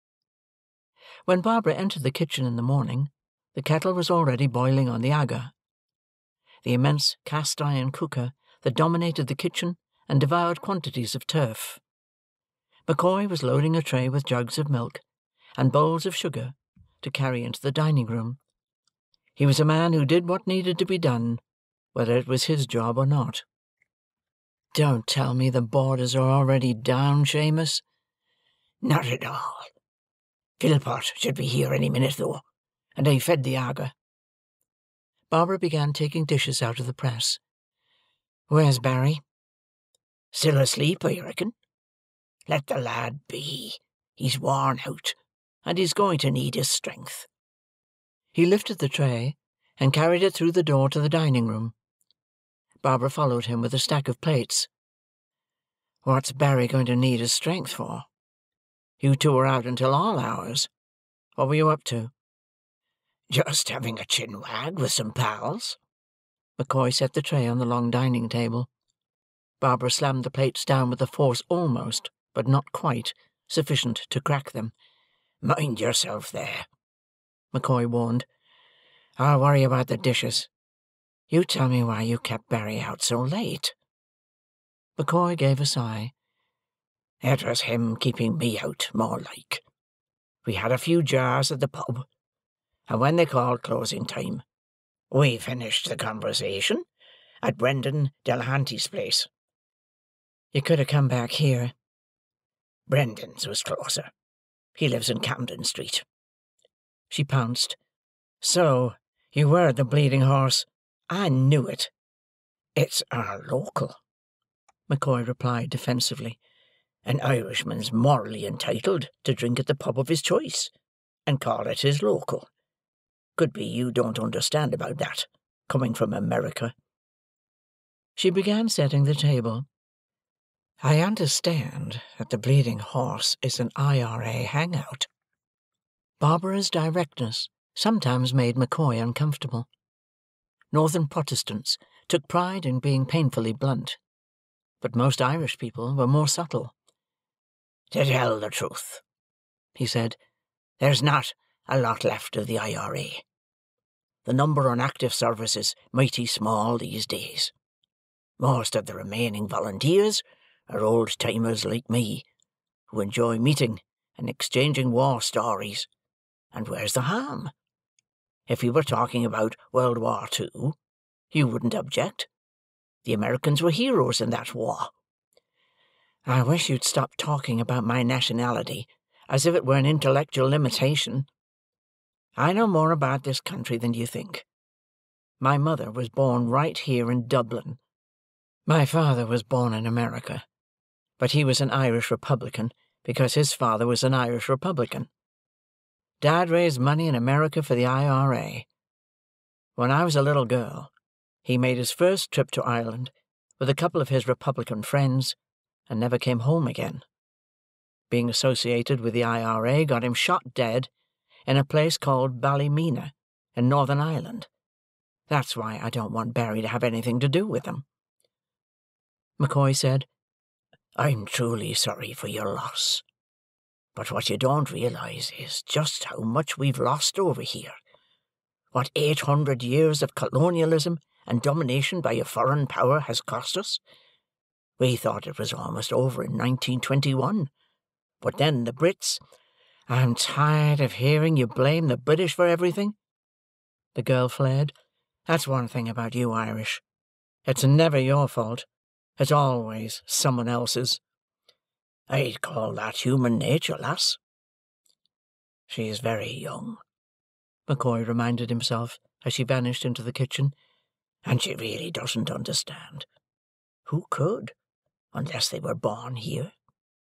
A: When Barbara entered the kitchen in the morning, the kettle was already boiling on the aga. The immense cast-iron cooker that dominated the kitchen and devoured quantities of turf. McCoy was loading a tray with jugs of milk and bowls of sugar to carry into the dining-room. He was a man who did what needed to be done, whether it was his job or not. "Don't tell me the boarders are already down, Seamus."
B: "Not at all. Philpot should be here any minute, though, and I fed the aga."
A: Barbara began taking dishes out of the press. "Where's Barry?"
B: "Still asleep, I reckon. Let the lad be. He's worn out, and he's going to need his strength."
A: He lifted the tray and carried it through the door to the dining-room. Barbara followed him with a stack of plates. "What's Barry going to need his strength for? You two were out until all hours. What were you up to?"
B: "Just having a chin-wag with some pals."
A: McCoy set the tray on the long dining table. Barbara slammed the plates down with a force almost, but not quite, sufficient to crack them.
B: "Mind yourself there,"
A: McCoy warned. "I'll worry about the dishes. You tell me why you kept Barry out so late." McCoy gave a sigh.
B: "It was him keeping me out, more like. We had a few jars at the pub, and when they called closing time, we finished the conversation at Brendan Delahanty's place."
A: "You could have come back here."
B: "Brendan's was closer. He lives in Camden Street."
A: She pounced. "So, you were the bleeding horse. I knew it."
B: "It's our local,"
A: McCoy replied defensively.
B: An Irishman's morally entitled to drink at the pub of his choice, and call it his local. Could be you don't understand about that, coming from America."
A: She began setting the table. "I understand that the Bleeding Horse is an I R A hangout." Barbara's directness sometimes made McCoy uncomfortable. Northern Protestants took pride in being painfully blunt, but most Irish people were more subtle.
B: "To tell the truth," he said, "there's not a lot left of the I R A. The number on active service is mighty small these days. Most of the remaining volunteers are old-timers like me, who enjoy meeting and exchanging war stories. And where's the harm? If we were talking about World War Two, you wouldn't object. The Americans were heroes in that war."
A: "I wish you'd stop talking about my nationality as if it were an intellectual limitation. I know more about this country than you think. My mother was born right here in Dublin. My father was born in America, but he was an Irish Republican because his father was an Irish Republican. Dad raised money in America for the I R A. When I was a little girl, he made his first trip to Ireland with a couple of his Republican friends and never came home again. Being associated with the I R A got him shot dead in a place called Ballymena in Northern Ireland. That's why I don't want Barry to have anything to do with them."
B: McCoy said, "I'm truly sorry for your loss. But what you don't realize is just how much we've lost over here. What eight hundred years of colonialism and domination by a foreign power has cost us. We thought it was almost over in nineteen twenty-one, but then the Brits—"
A: "I'm tired of hearing you blame the British for everything," the girl flared. "That's one thing about you Irish. It's never your fault. It's always someone else's."
B: "I'd call that human nature, lass." "She's very young," McCoy reminded himself as she vanished into the kitchen, "and she really doesn't understand. Who could, unless they were born here?"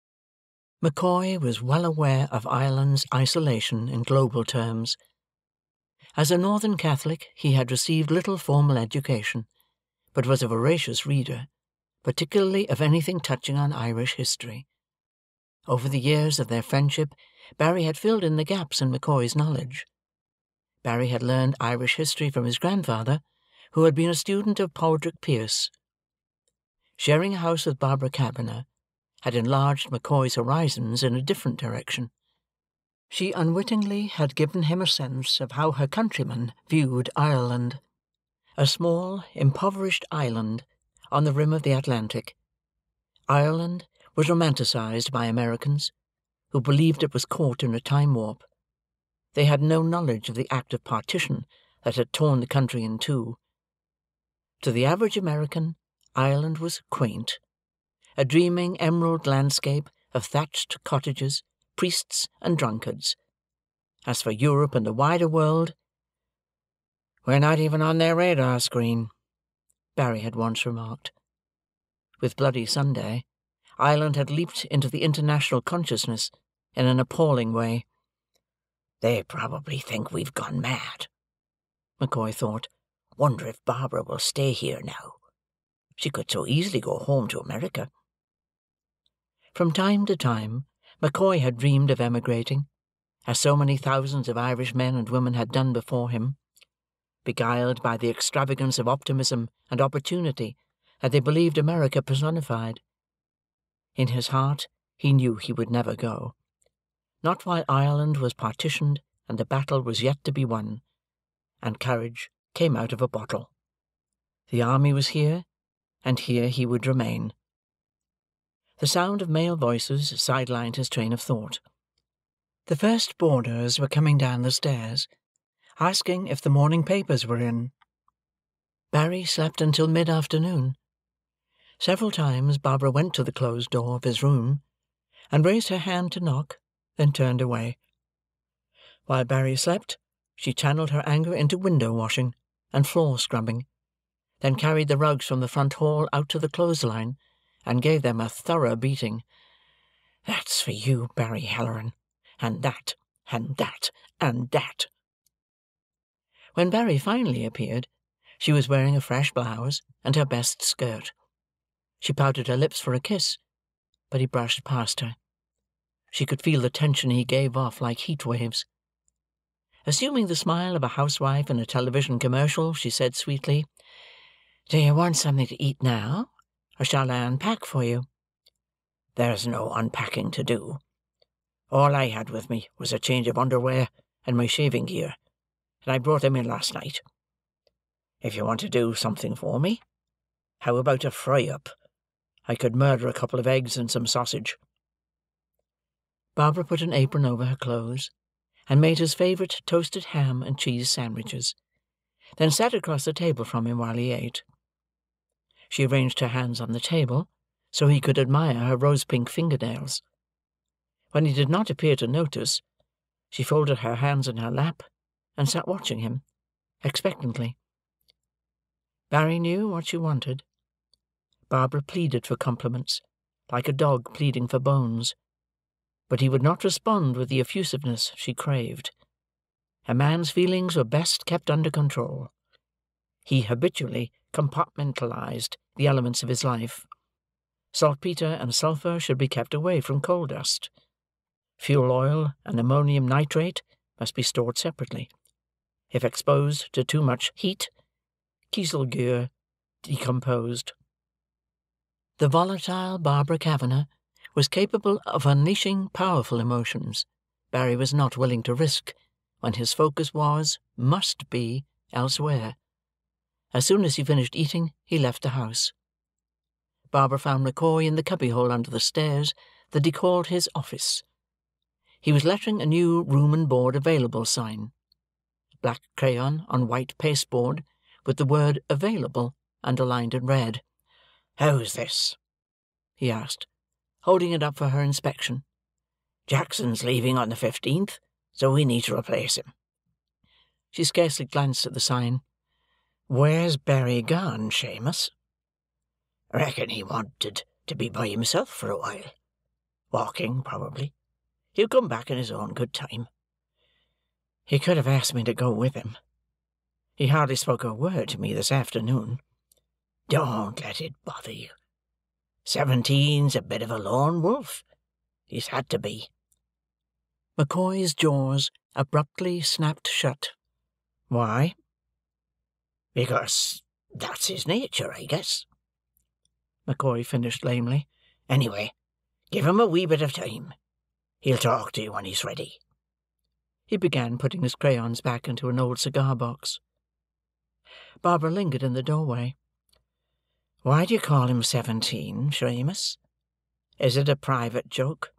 A: McCoy was well aware of Ireland's isolation in global terms. As a Northern Catholic, he had received little formal education, but was a voracious reader, particularly of anything touching on Irish history. Over the years of their friendship, Barry had filled in the gaps in McCoy's knowledge. Barry had learned Irish history from his grandfather, who had been a student of Padraig Pearse. Sharing a house with Barbara Kavanaugh had enlarged McCoy's horizons in a different direction. She unwittingly had given him a sense of how her countrymen viewed Ireland, a small, impoverished island on the rim of the Atlantic. Ireland was romanticized by Americans, who believed it was caught in a time warp. They had no knowledge of the act of partition that had torn the country in two. To the average American, Ireland was quaint, a dreaming emerald landscape of thatched cottages, priests, and drunkards. As for Europe and the wider world, "We're not even on their radar screen," Barry had once remarked. With Bloody Sunday, Ireland had leaped into the international consciousness in an appalling way.
B: "They probably think we've gone mad," McCoy thought. "Wonder if Barbara will stay here now. She could so easily go home to America."
A: From time to time, McCoy had dreamed of emigrating, as so many thousands of Irish men and women had done before him, beguiled by the extravagance of optimism and opportunity that they believed America personified. In his heart, he knew he would never go. Not while Ireland was partitioned and the battle was yet to be won, and courage came out of a bottle. The army was here, and here he would remain. The sound of male voices sidelined his train of thought. The first boarders were coming down the stairs, asking if the morning papers were in. Barry slept until mid-afternoon. Several times Barbara went to the closed door of his room, and raised her hand to knock, then turned away. While Barry slept, she channeled her anger into window-washing and floor-scrubbing, then carried the rugs from the front hall out to the clothesline, and gave them a thorough beating.
B: That's for you, Barry Halloran, and that, and that, and that." When Barry finally appeared, she was wearing a fresh blouse and her best skirt. She pouted her lips for a kiss, but he brushed past her. She could feel the tension he gave off like heat waves. Assuming the smile of a housewife in a television commercial, she said sweetly, "Do you want something to eat now, or shall I unpack for you?" "There's no unpacking to do. All I had with me was a change of underwear and my shaving gear, and I brought them in last night. If you want to do something for me, how about a fry-up? I could murder a couple of eggs and some sausage." Barbara put an apron over her clothes, and made his favourite toasted ham and cheese sandwiches, then sat across the table from him while he ate. She arranged her hands on the table, so he could admire her rose-pink fingernails. When he did not appear to notice, she folded her hands in her lap, and sat watching him, expectantly. Barry knew what she wanted. Barbara pleaded for compliments, like a dog pleading for bones, but he would not respond with the effusiveness she craved. A man's feelings were best kept under control. He habitually compartmentalized the elements of his life. Saltpetre and sulphur should be kept away from coal dust. Fuel oil and ammonium nitrate must be stored separately. If exposed to too much heat, kieselguhr decomposed. The volatile Barbara Kavanaugh was capable of unleashing powerful emotions Barry was not willing to risk when his focus was, must be, elsewhere. As soon as he finished eating, he left the house. Barbara found McCoy in the cubbyhole under the stairs that he called his office. He was lettering a new room and board available sign. Black crayon on white pasteboard, with the word available underlined in red. "How's this?" he asked, holding it up for her inspection. "Jackson's leaving on the fifteenth, so we need to replace him." She scarcely glanced at the sign. "Where's Barry gone, Seamus?" "Reckon he wanted to be by himself for a while. Walking, probably. He'll come back in his own good time." "He could have asked me to go with him. He hardly spoke a word to me this afternoon." "Don't let it bother you. Seventeen's a bit of a lone wolf. He's had to be."
A: McCoy's jaws abruptly snapped shut.
B: "Why?"
C: "Because that's his nature, I guess,"
B: McCoy finished lamely.
C: "Anyway, give him a wee bit of time. He'll talk to you when he's ready."
B: He began putting his crayons back into an old cigar box. Barbara lingered in the doorway. "Why do you call him seventeen, Seamus? Is it a private joke?"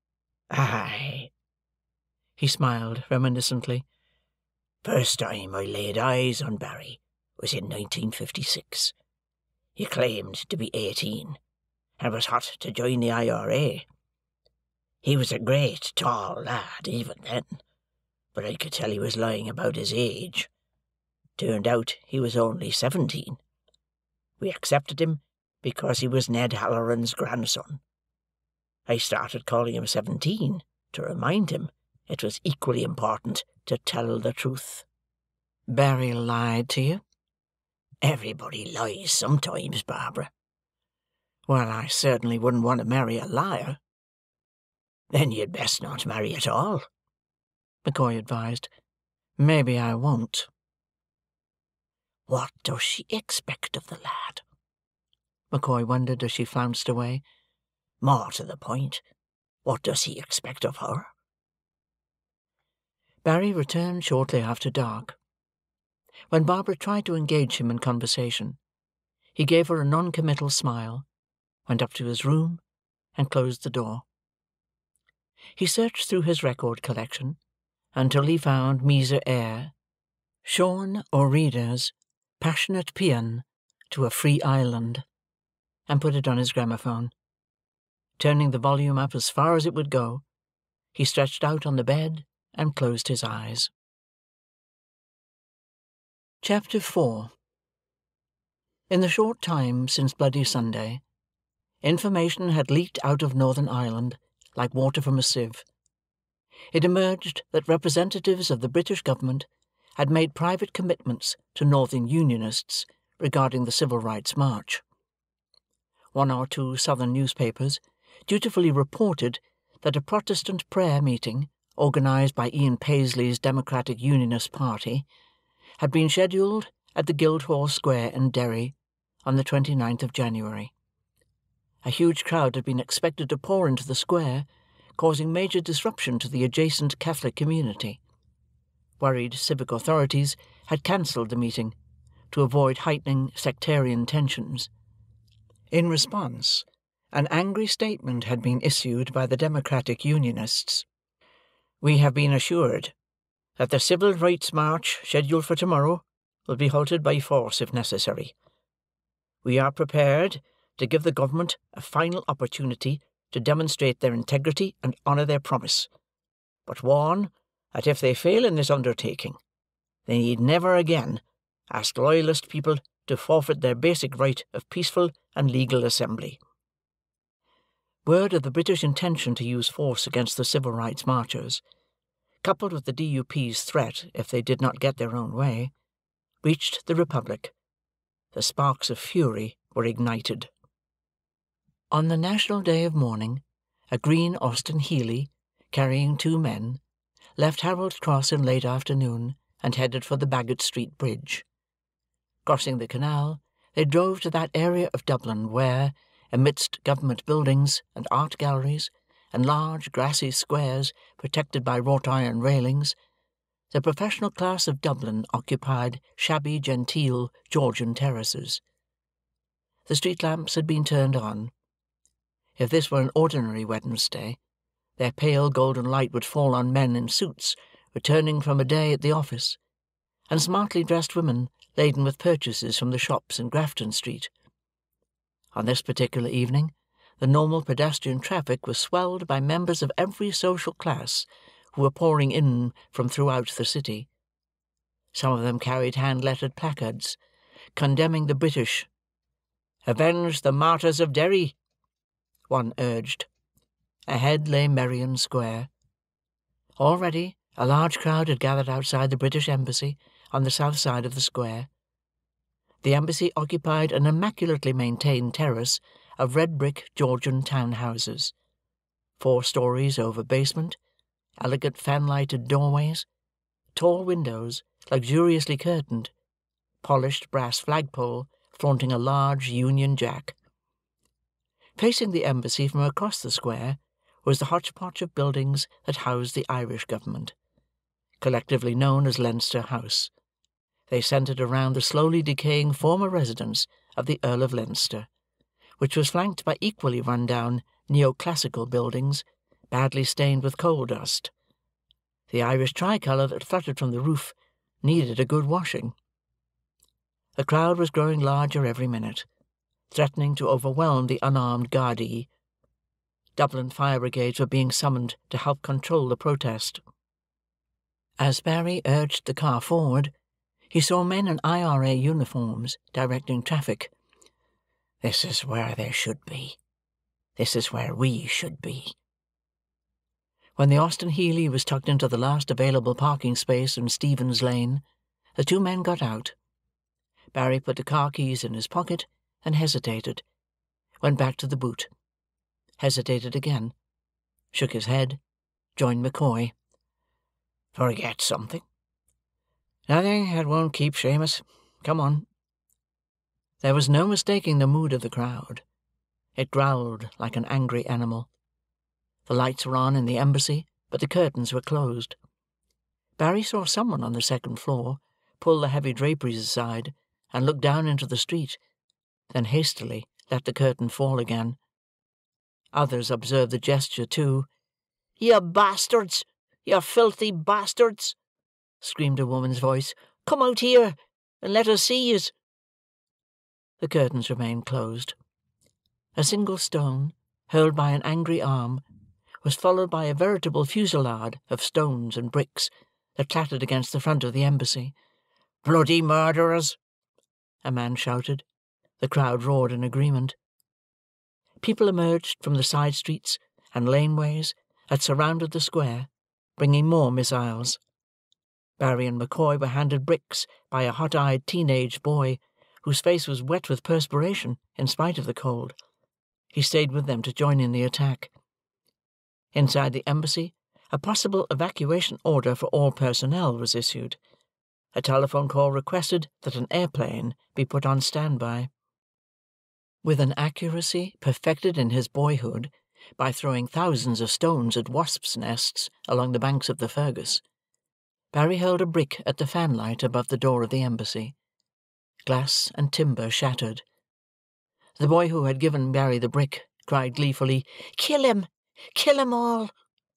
C: "Aye."
B: He smiled reminiscently.
C: "First time I laid eyes on Barry was in nineteen fifty-six. He claimed to be eighteen, and was hot to join the I R A. He was a great tall lad even then, but I could tell he was lying about his age. Turned out he was only seventeen. We accepted him because he was Ned Halloran's grandson. I started calling him seventeen to remind him it was equally important to tell the truth."
B: "Barry lied to you?"
C: "Everybody lies sometimes, Barbara."
B: "Well, I certainly wouldn't want to marry a liar."
C: "Then you'd best not marry at all,"
B: McCoy advised. "Maybe I won't."
C: "What does she expect of the lad?"
B: McCoy wondered as she flounced away.
C: "More to the point, what does he expect of her?"
B: Barry returned shortly after dark. When Barbara tried to engage him in conversation, he gave her a non-committal smile, went up to his room, and closed the door. He searched through his record collection until he found Miser Air, Sean O'Reader's Passionate Paean to a Free Island, and put it on his gramophone. Turning the volume up as far as it would go, he stretched out on the bed and closed his eyes. Chapter four. In the short time since Bloody Sunday, information had leaked out of Northern Ireland
A: like water from a sieve. It emerged that representatives of the British government had made private commitments to Northern Unionists regarding the Civil Rights March. One or two Southern newspapers dutifully reported that a Protestant prayer meeting, organised by Ian Paisley's Democratic Unionist Party, had been scheduled at the Guildhall Square in Derry on the twenty-ninth of January. A huge crowd had been expected to pour into the square, causing major disruption to the adjacent Catholic community. Worried civic authorities had cancelled the meeting to avoid heightening sectarian tensions. In response, an angry statement had been issued by the Democratic Unionists. "We have been assured that the Civil Rights March scheduled for tomorrow will be halted by force if necessary. We are prepared to give the government a final opportunity to demonstrate their integrity and honour their promise, but warn that if they fail in this undertaking, they need never again ask loyalist people to forfeit their basic right of peaceful and legal assembly." Word of the British intention to use force against the civil rights marchers, coupled with the D U P's threat if they did not get their own way, reached the Republic. The sparks of fury were ignited. On the National Day of Mourning, a green Austin Healey, carrying two men, left Harold Cross in late afternoon and headed for the Baggot Street Bridge. Crossing the canal, they drove to that area of Dublin where, amidst government buildings and art galleries, and large grassy squares protected by wrought-iron railings, the professional class of Dublin occupied shabby, genteel Georgian terraces. The street lamps had been turned on. If this were an ordinary Wednesday, their pale golden light would fall on men in suits returning from a day at the office, and smartly dressed women laden with purchases from the shops in Grafton Street. On this particular evening, the normal pedestrian traffic was swelled by members of every social class who were pouring in from throughout the city. Some of them carried hand-lettered placards, condemning the British. "Avenge the martyrs of Derry," one urged. Ahead lay Merrion Square. Already a large crowd had gathered outside the British Embassy on the south side of the square. The Embassy occupied an immaculately maintained terrace of red-brick Georgian townhouses, four stories over basement, elegant fan-lighted doorways, tall windows luxuriously curtained, polished brass flagpole flaunting a large Union Jack. Facing the Embassy from across the square was the hodgepodge of buildings that housed the Irish government, collectively known as Leinster House. They centred around the slowly decaying former residence of the Earl of Leinster, which was flanked by equally run-down neoclassical buildings, badly stained with coal dust. The Irish tricolour that fluttered from the roof needed a good washing. The crowd was growing larger every minute, threatening to overwhelm the unarmed Gardaí. Dublin fire brigades were being summoned to help control the protest. As Barry urged the car forward, he saw men in I R A uniforms directing traffic. "This is where they should be. This is where we should be." When the Austin Healey was tucked into the last available parking space in Stephen's Lane, the two men got out. Barry put the car keys in his pocket and hesitated, went back to the boot, hesitated again, shook his head, joined McCoy. "Forget something?" "Nothing that won't keep, Seamus. Come on." There was no mistaking the mood of the crowd. It growled like an angry animal. The lights were on in the Embassy, but the curtains were closed. Barry saw someone on the second floor pull the heavy draperies aside and look down into the street, then hastily let the curtain fall again. Others observed the gesture too. "You bastards! You filthy bastards!" screamed a woman's voice. "Come out here, and let us see yous." The curtains remained closed. A single stone, hurled by an angry arm, was followed by a veritable fusillade of stones and bricks that clattered against the front of the Embassy. "Bloody murderers!" a man shouted. The crowd roared in agreement. People emerged from the side streets and laneways that surrounded the square, bringing more missiles. Barry and McCoy were handed bricks by a hot-eyed teenage boy, whose face was wet with perspiration in spite of the cold. He stayed with them to join in the attack. Inside the embassy, a possible evacuation order for all personnel was issued. A telephone call requested that an airplane be put on standby. With an accuracy perfected in his boyhood by throwing thousands of stones at wasps' nests along the banks of the Fergus, Barry hurled a brick at the fanlight above the door of the embassy. Glass and timber shattered. The boy who had given Barry the brick cried gleefully, "Kill him! Kill 'em all!"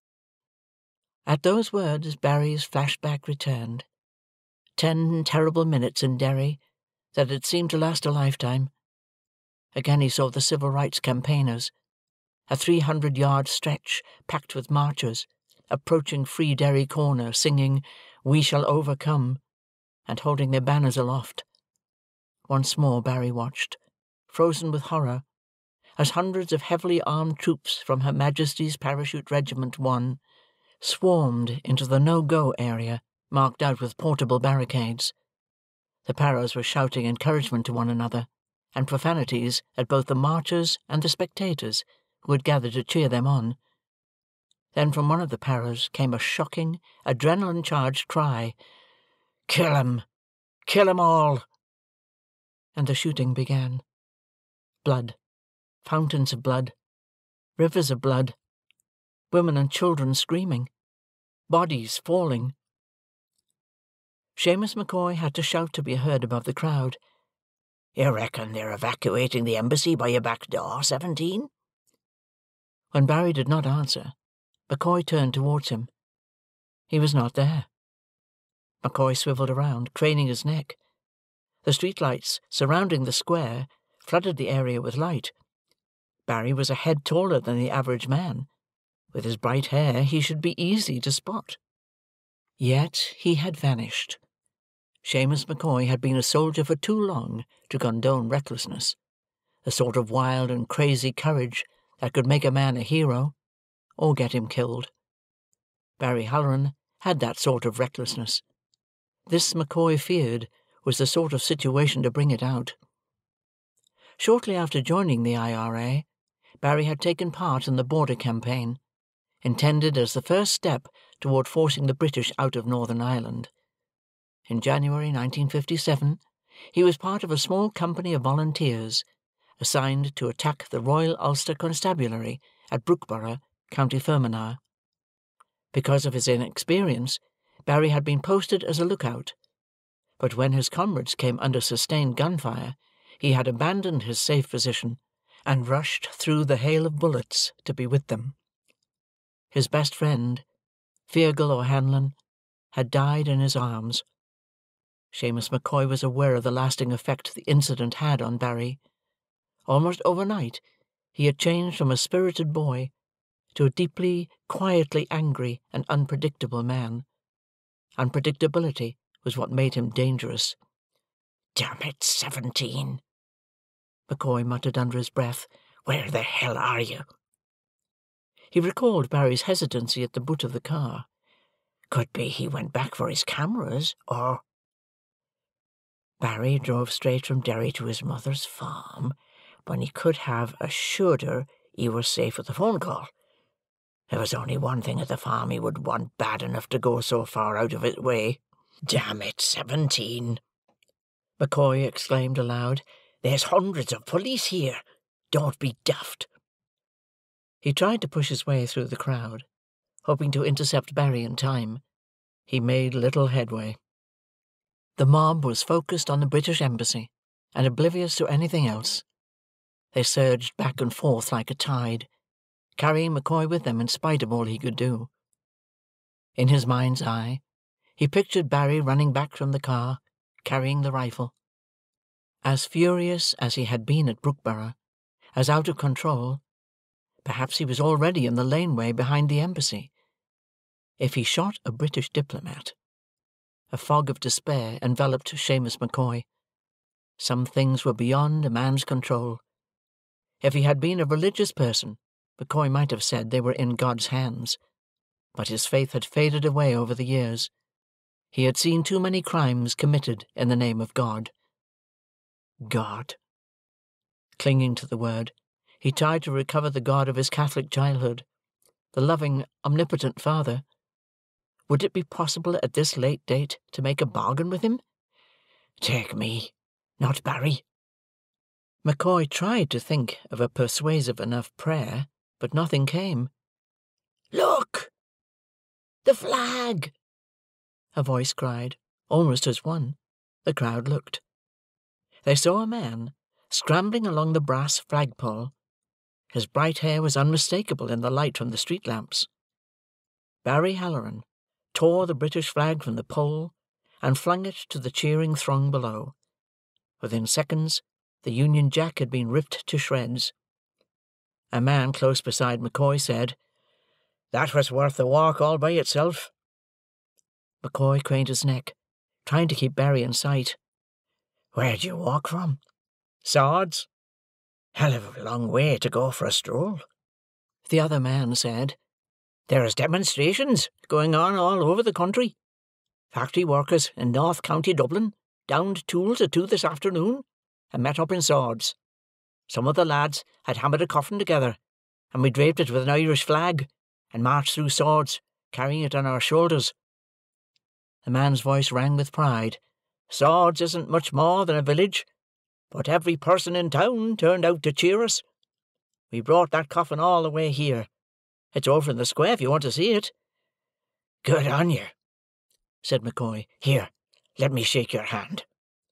A: At those words Barry's flashback returned. Ten terrible minutes in Derry that had seemed to last a lifetime. Again he saw the civil rights campaigners, a three hundred yard stretch packed with marchers, approaching Free Derry Corner, singing, "We shall overcome," and holding their banners aloft. Once more Barry watched, frozen with horror, as hundreds of heavily armed troops from Her Majesty's Parachute Regiment One swarmed into the no-go area marked out with portable barricades. The paras were shouting encouragement to one another, and profanities at both the marchers and the spectators who had gathered to cheer them on. Then from one of the paras came a shocking, adrenaline-charged cry, "Kill 'em! Kill 'em all!" And the shooting began. Blood, fountains of blood, rivers of blood, women and children screaming, bodies falling. Seamus McCoy had to shout to be heard above the crowd. "You reckon they're evacuating the embassy by your back door, seventeen?" When Barry did not answer, McCoy turned towards him. He was not there. McCoy swiveled around, craning his neck. The streetlights surrounding the square flooded the area with light. Barry was a head taller than the average man. With his bright hair, he should be easy to spot. Yet he had vanished. Seamus McCoy had been a soldier for too long to condone recklessness, the sort of wild and crazy courage that could make a man a hero, or get him killed. Barry Halloran had that sort of recklessness. This, McCoy feared, was the sort of situation to bring it out. Shortly after joining the I R A, Barry had taken part in the border campaign, intended as the first step toward forcing the British out of Northern Ireland. In January nineteen fifty-seven, he was part of a small company of volunteers assigned to attack the Royal Ulster Constabulary at Brookborough, County Fermanagh. Because of his inexperience, Barry had been posted as a lookout, but when his comrades came under sustained gunfire, he had abandoned his safe position and rushed through the hail of bullets to be with them. His best friend, Feargal O'Hanlon, had died in his arms. Seamus McCoy was aware of the lasting effect the incident had on Barry. Almost overnight, he had changed from a spirited boy to a deeply, quietly angry and unpredictable man. Unpredictability was what made him dangerous.
C: "Damn it, seventeen,"
A: McCoy muttered under his breath.
C: "Where the hell are you?"
A: He recalled Barry's hesitancy at the boot of the car.
C: Could be he went back for his cameras, or...
A: Barry drove straight from Derry to his mother's farm,
C: when he could have assured her he was safe with a phone call. There was only one thing at the farm he would want bad enough to go so far out of his way. "Damn it, seventeen,"
A: McCoy exclaimed aloud.
C: "There's hundreds of police here. Don't be daft."
A: He tried to push his way through the crowd, hoping to intercept Barry in time. He made little headway. The mob was focused on the British Embassy, and oblivious to anything else. They surged back and forth like a tide, carrying McCoy with them in spite of all he could do. In his mind's eye, he pictured Barry running back from the car, carrying the rifle. As furious as he had been at Brookborough, as out of control, perhaps he was already in the laneway behind the embassy. If he shot a British diplomat... A fog of despair enveloped Seamus McCoy. Some things were beyond a man's control. If he had been a religious person, McCoy might have said they were in God's hands, but his faith had faded away over the years. He had seen too many crimes committed in the name of God. God. Clinging to the word, he tried to recover the God of his Catholic childhood, the loving, omnipotent Father. Would it be possible at this late date to make a bargain with him?
C: Take me, not Barry.
A: McCoy tried to think of a persuasive enough prayer, but nothing came.
C: Look! The flag!
A: A voice cried, almost as one. The crowd looked. They saw a man scrambling along the brass flagpole. His bright hair was unmistakable in the light from the street lamps. Barry Halloran tore the British flag from the pole and flung it to the cheering throng below. Within seconds, the Union Jack had been ripped to shreds. A man close beside McCoy said,
C: "That was worth the walk all by itself."
A: McCoy craned his neck, trying to keep Barry in sight.
C: "Where'd you walk from?" "Swords." "Hell of a long way to go for a stroll."
A: The other man said,
C: "There's demonstrations going on all over the country. Factory workers in North County Dublin downed tools at two this afternoon and met up in Swords. Some of the lads had hammered a coffin together, and we draped it with an Irish flag and marched through Swords, carrying it on our shoulders."
A: The man's voice rang with pride.
C: "Swords isn't much more than a village, but every person in town turned out to cheer us. We brought that coffin all the way here. It's over in the square if you want to see it." "Good on you," said McCoy. "Here, let me shake your hand."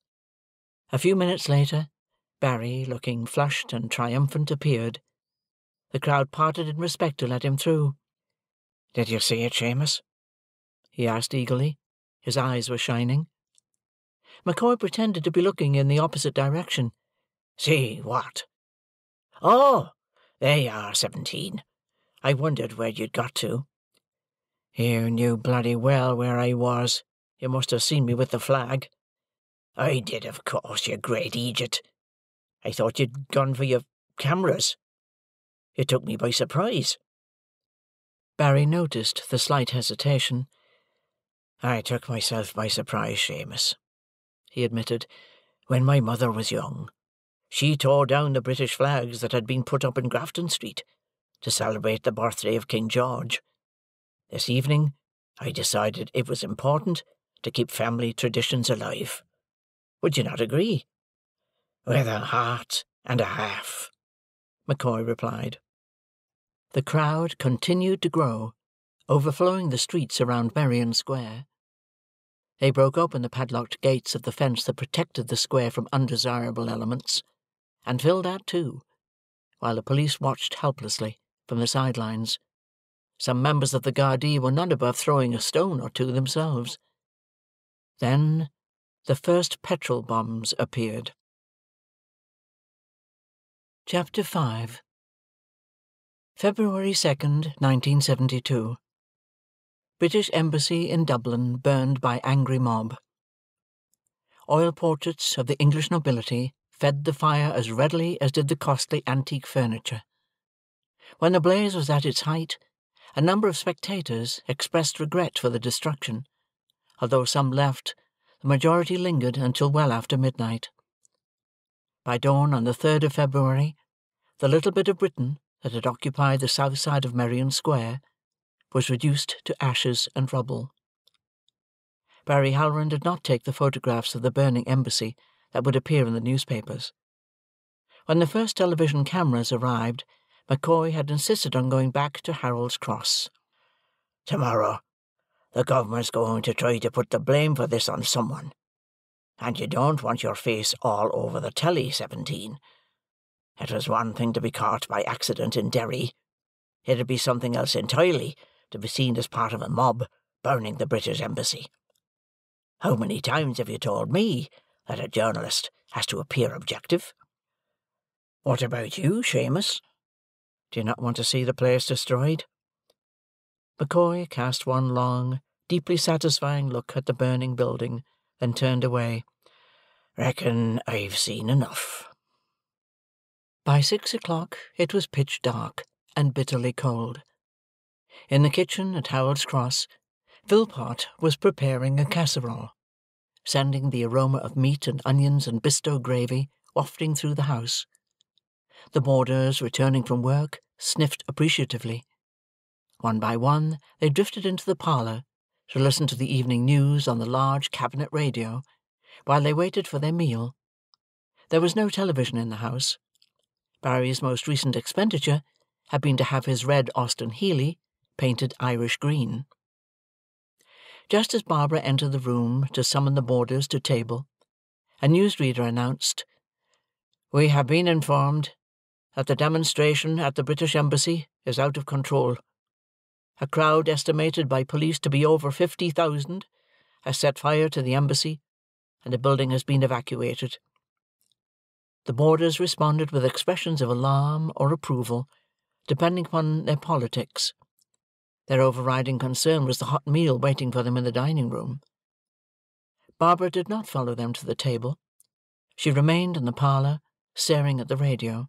A: A few minutes later, Barry, looking flushed and triumphant, appeared. The crowd parted in respect to let him through.
C: "Did you see it, Seamus?"
A: he asked eagerly. His eyes were shining. McCoy pretended to be looking in the opposite direction.
C: "See what?" "Oh, there you are, seventeen. I wondered where you'd got to."
A: "You knew bloody well where I was. You must have seen me with the flag."
C: "I did, of course, you great idiot. I thought you'd gone for your cameras. It took me by surprise."
A: Barry noticed the slight hesitation.
C: "I took myself by surprise, Seamus," he admitted, "when my mother was young. She tore down the British flags that had been put up in Grafton Street to celebrate the birthday of King George. This evening, I decided it was important to keep family traditions alive. Would you not agree?" "With a heart and a half," McCoy replied.
A: The crowd continued to grow, overflowing the streets around Merrion Square. They broke open the padlocked gates of the fence that protected the square from undesirable elements, and filled that too, while the police watched helplessly from the sidelines. Some members of the Gardaí were not above throwing a stone or two themselves. Then the first petrol bombs appeared. Chapter five. February second, nineteen seventy-two. British Embassy in Dublin burned by angry mob. Oil portraits of the English nobility fed the fire as readily as did the costly antique furniture. When the blaze was at its height, a number of spectators expressed regret for the destruction. Although some left, the majority lingered until well after midnight. By dawn on the third of February, the little bit of Britain that had occupied the south side of Merrion Square was reduced to ashes and rubble. Barry Halloran did not take the photographs of the burning embassy that would appear in the newspapers. When the first television cameras arrived, McCoy had insisted on going back to Harold's Cross.
C: "Tomorrow, the government's going to try to put the blame for this on someone. And you don't want your face all over the telly, seventeen. It was one thing to be caught by accident in Derry. It'd be something else entirely to be seen as part of a mob burning the British Embassy. How many times have you told me that a journalist has to appear objective? What about you, Seamus? Do you not want to see the place destroyed?"
A: McCoy cast one long, deeply satisfying look at the burning building, then turned away.
C: "Reckon I've seen enough."
A: By six o'clock it was pitch dark, and bitterly cold. In the kitchen at Harold's Cross, Philpot was preparing a casserole, sending the aroma of meat and onions and bisto gravy wafting through the house. The boarders, returning from work, sniffed appreciatively. One by one they drifted into the parlour to listen to the evening news on the large cabinet radio while they waited for their meal. There was no television in the house. Barry's most recent expenditure had been to have his red Austin Healey painted Irish green. Just as Barbara entered the room to summon the boarders to table, a newsreader announced, "We have been informed that the demonstration at the British Embassy is out of control. A crowd estimated by police to be over fifty thousand has set fire to the embassy, and the building has been evacuated." The boarders responded with expressions of alarm or approval, depending upon their politics. Their overriding concern was the hot meal waiting for them in the dining room. Barbara did not follow them to the table. She remained in the parlour, staring at the radio.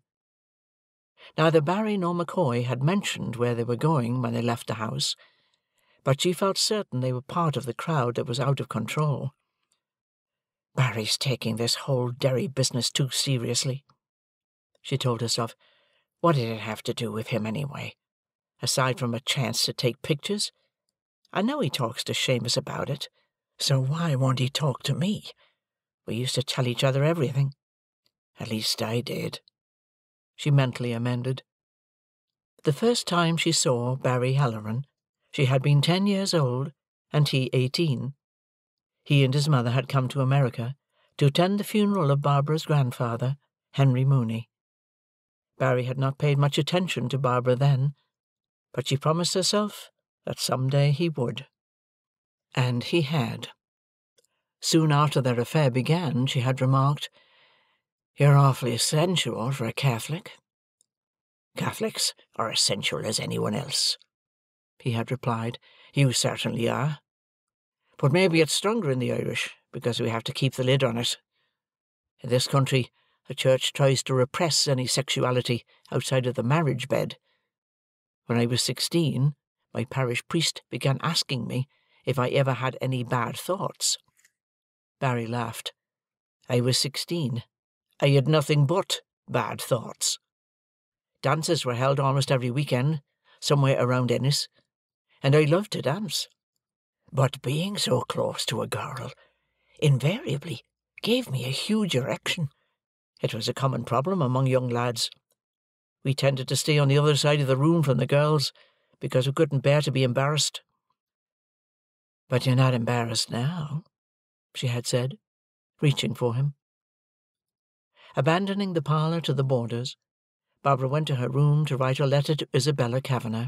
A: Neither Barry nor McCoy had mentioned where they were going when they left the house, but she felt certain they were part of the crowd that was out of control. "Barry's taking this whole Derry business too seriously," she told herself. "What did it have to do with him anyway? Aside from a chance to take pictures? I know he talks to Seamus about it, so why won't he talk to me? We used to tell each other everything. At least I did," she mentally amended. The first time she saw Barry Halloran, she had been ten years old, and he eighteen. He and his mother had come to America to attend the funeral of Barbara's grandfather, Henry Mooney. Barry had not paid much attention to Barbara then, but she promised herself that some day he would. And he had. Soon after their affair began, she had remarked, "You're awfully sensual for a Catholic." "Catholics are as sensual as anyone else," he had replied. "You certainly are. But maybe it's stronger in the Irish, because we have to keep the lid on it. In this country, the Church tries to repress any sexuality outside of the marriage bed. When I was sixteen, my parish priest began asking me if I ever had any bad thoughts." Barry laughed. "I was sixteen. I had nothing but bad thoughts. Dances were held almost every weekend, somewhere around Ennis, and I loved to dance. But being so close to a girl invariably gave me a huge erection. It was a common problem among young lads. We tended to stay on the other side of the room from the girls, because we couldn't bear to be embarrassed." "But you're not embarrassed now," she had said, reaching for him. Abandoning the parlour to the boarders, Barbara went to her room to write a letter to Isabella Kavanagh.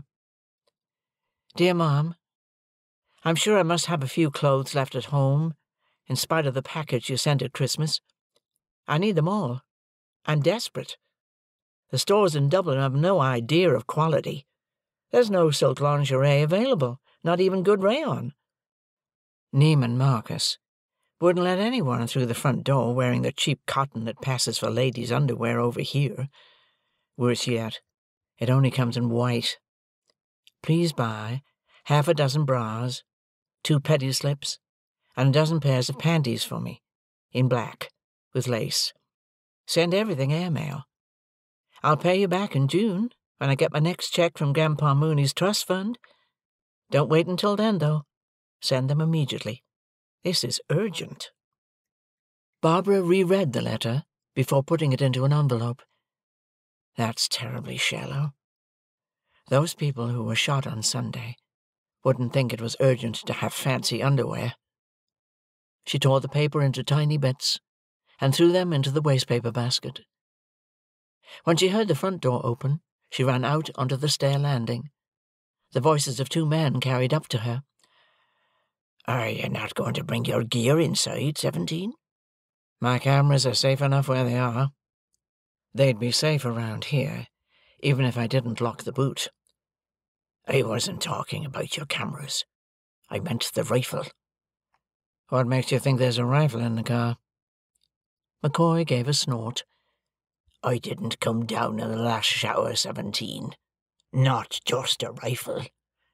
A: "Dear Ma'am, I'm sure I must have a few clothes left at home, in spite of the package you sent at Christmas. I need them all. I'm desperate. The stores in Dublin have no idea of quality. There's no silk lingerie available, not even good rayon. Neiman Marcus wouldn't let anyone through the front door wearing the cheap cotton that passes for ladies' underwear over here. Worse yet, it only comes in white. Please buy half a dozen bras, two petty slips, and a dozen pairs of panties for me, in black, with lace. Send everything airmail. I'll pay you back in June, when I get my next cheque from Grandpa Mooney's trust fund. Don't wait until then, though. Send them immediately. This is urgent." Barbara reread the letter before putting it into an envelope. That's terribly shallow. Those people who were shot on Sunday wouldn't think it was urgent to have fancy underwear. She tore the paper into tiny bits and threw them into the wastepaper basket. When she heard the front door open, she ran out onto the stair landing. The voices of two men carried up to her. "Are you not going to bring your gear inside, Seventeen?" "My cameras are safe enough where they are. They'd be safe around here, even if I didn't lock the boot." "I wasn't talking about your cameras. I meant the rifle." "What makes you think there's a rifle in the car?" McCoy gave a snort. "I didn't come down in the last shower, Seventeen.
C: Not just a rifle.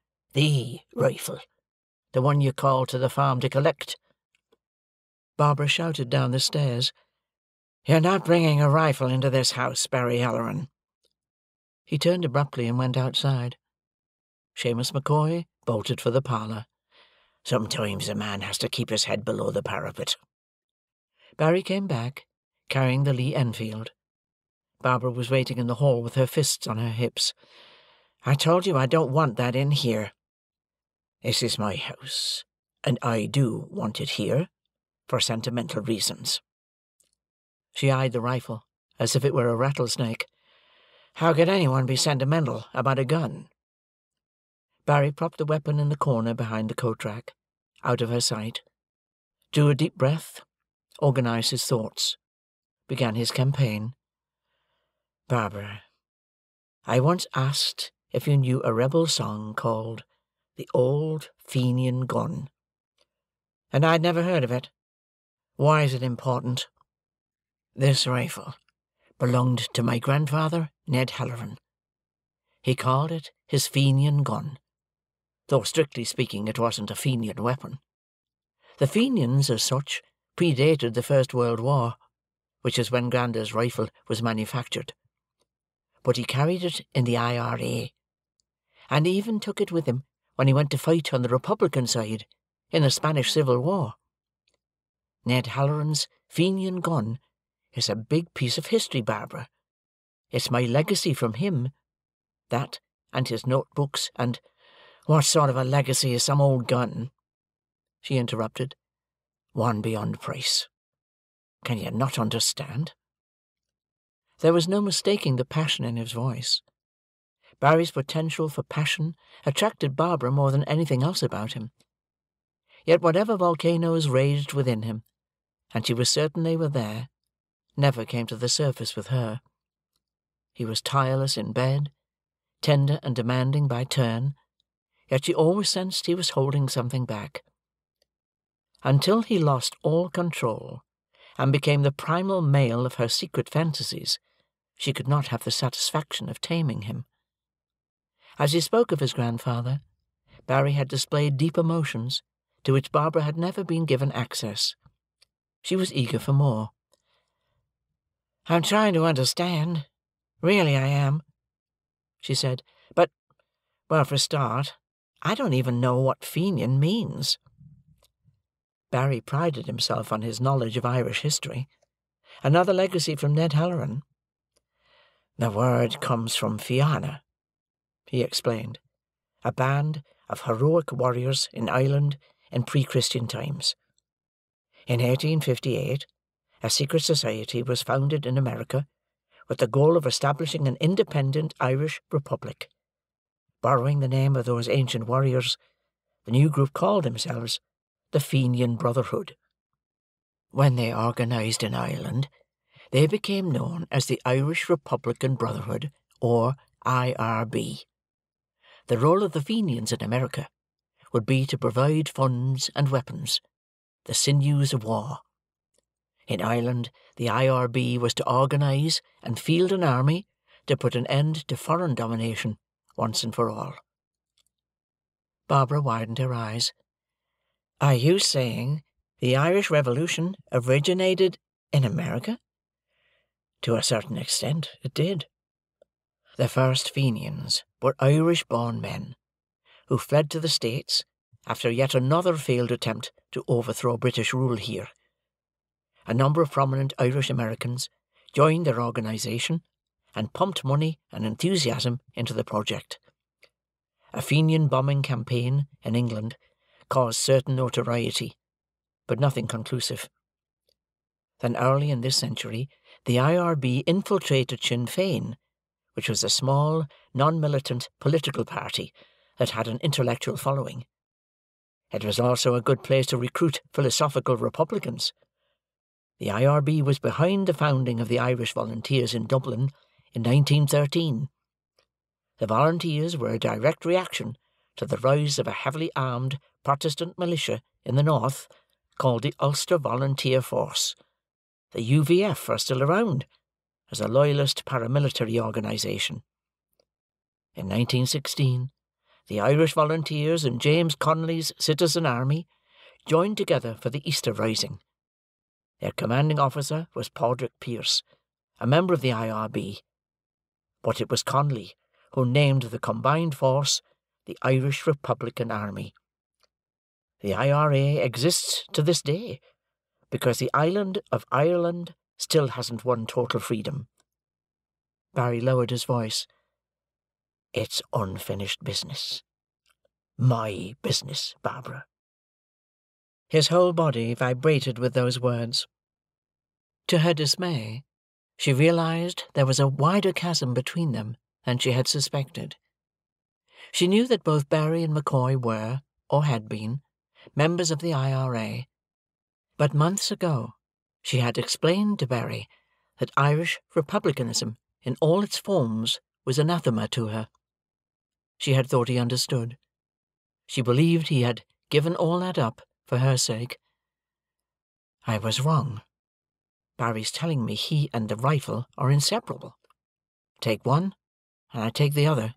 C: The rifle. The one you called to the farm to collect.
A: Barbara shouted down the stairs.
C: You're not bringing a rifle into this house, Barry Halloran.
A: He turned abruptly and went outside. Seamus McCoy bolted for the parlour.
C: Sometimes a man has to keep his head below the parapet.
A: Barry came back, carrying the Lee Enfield. Barbara was waiting in the hall with her fists on her hips.
C: I told you I don't want that in here. This is my house, and I do want it here, for sentimental reasons.
A: She eyed the rifle, as if it were a rattlesnake.
C: How could anyone be sentimental about a gun?
A: Barry propped the weapon in the corner behind the coat rack, out of her sight, drew a deep breath, organized his thoughts, began his campaign.
C: Barbara, I once asked if you knew a rebel song called The Old Fenian Gun. And I'd never heard of it. Why is it important? This rifle belonged to my grandfather, Ned Halloran. He called it his Fenian gun, though strictly speaking it wasn't a Fenian weapon. The Fenians, as such, predated the First World War, which is when Granda's rifle was manufactured. But he carried it in the I R A, and he even took it with him when he went to fight on the Republican side in the Spanish Civil War. Ned Halloran's Fenian gun is a big piece of history, Barbara. It's my legacy from him, that and his notebooks, and what sort of a legacy is some old gun? She interrupted. One beyond price. Can you not understand?
A: There was no mistaking the passion in his voice. Barry's potential for passion attracted Barbara more than anything else about him. Yet whatever volcanoes raged within him, and she was certain they were there, never came to the surface with her. He was tireless in bed, tender and demanding by turn, yet she always sensed he was holding something back. Until he lost all control, and became the primal male of her secret fantasies, she could not have the satisfaction of taming him. As he spoke of his grandfather, Barry had displayed deep emotions to which Barbara had never been given access. She was eager for more.
C: I'm trying to understand. Really I am, she said. But, well, for a start, I don't even know what Fenian means.
A: Barry prided himself on his knowledge of Irish history, another legacy from Ned Halloran.
C: The word comes from Fianna, he explained, a band of heroic warriors in Ireland in pre-Christian times. In eighteen fifty-eight, a secret society was founded in America with the goal of establishing an independent Irish republic. Borrowing the name of those ancient warriors, the new group called themselves the Fenian Brotherhood. When they organized in Ireland, they became known as the Irish Republican Brotherhood, or I R B. The role of the Fenians in America would be to provide funds and weapons, the sinews of war. In Ireland, the I R B was to organize and field an army to put an end to foreign domination once and for all.
A: Barbara widened her eyes.
C: Are you saying the Irish Revolution originated in America? To a certain extent, it did. The first Fenians were Irish-born men who fled to the States after yet another failed attempt to overthrow British rule here. A number of prominent Irish Americans joined their organization and pumped money and enthusiasm into the project. A Fenian bombing campaign in England caused certain notoriety, but nothing conclusive. Then early in this century, the I R B infiltrated Sinn Féin, which was a small, non-militant political party that had an intellectual following. It was also a good place to recruit philosophical Republicans. The I R B was behind the founding of the Irish Volunteers in Dublin in nineteen thirteen. The Volunteers were a direct reaction to the rise of a heavily armed Protestant militia in the north called the Ulster Volunteer Force. The U V F are still around as a loyalist paramilitary organisation. In nineteen sixteen, the Irish Volunteers and James Connolly's Citizen Army joined together for the Easter Rising. Their commanding officer was Padraig Pearse, a member of the I R B, but it was Connolly who named the combined force the Irish Republican Army. The I R A exists to this day because the island of Ireland still hasn't won total freedom. Barry lowered his voice. It's unfinished business. My business, Barbara.
A: His whole body vibrated with those words. To her dismay, she realized there was a wider chasm between them than she had suspected. She knew that both Barry and McCoy were, or had been, members of the I R A, but months ago she had explained to Barry that Irish republicanism in all its forms was anathema to her. She had thought he understood. She believed he had given all that up for her sake. I was wrong. Barry's telling me he and the rifle are inseparable. Take one, and I take the other.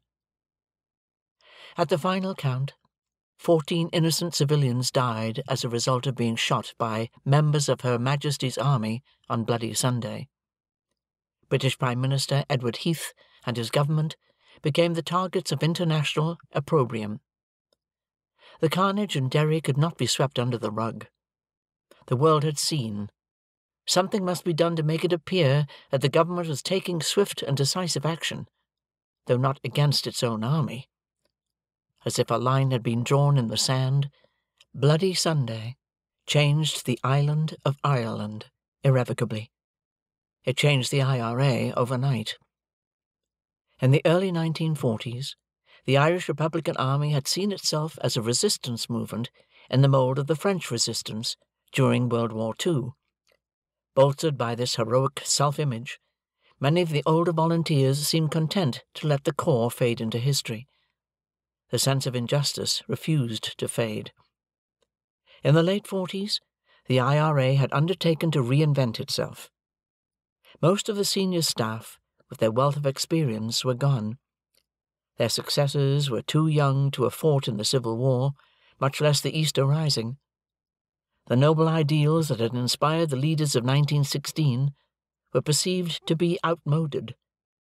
A: At the final count, fourteen innocent civilians died as a result of being shot by members of Her Majesty's Army on Bloody Sunday. British Prime Minister Edward Heath and his government became the targets of international opprobrium. The carnage in Derry could not be swept under the rug. The world had seen. Something must be done to make it appear that the government was taking swift and decisive action, though not against its own army. As if a line had been drawn in the sand, Bloody Sunday changed the island of Ireland irrevocably. It changed the I R A overnight. In the early nineteen forties, the Irish Republican Army had seen itself as a resistance movement in the mould of the French resistance during World War Two. Bolstered by this heroic self-image, many of the older volunteers seemed content to let the corps fade into history. The sense of injustice refused to fade. In the late forties, the I R A had undertaken to reinvent itself. Most of the senior staff, with their wealth of experience, were gone. Their successors were too young to have fought in the Civil War, much less the Easter Rising. The noble ideals that had inspired the leaders of nineteen sixteen were perceived to be outmoded.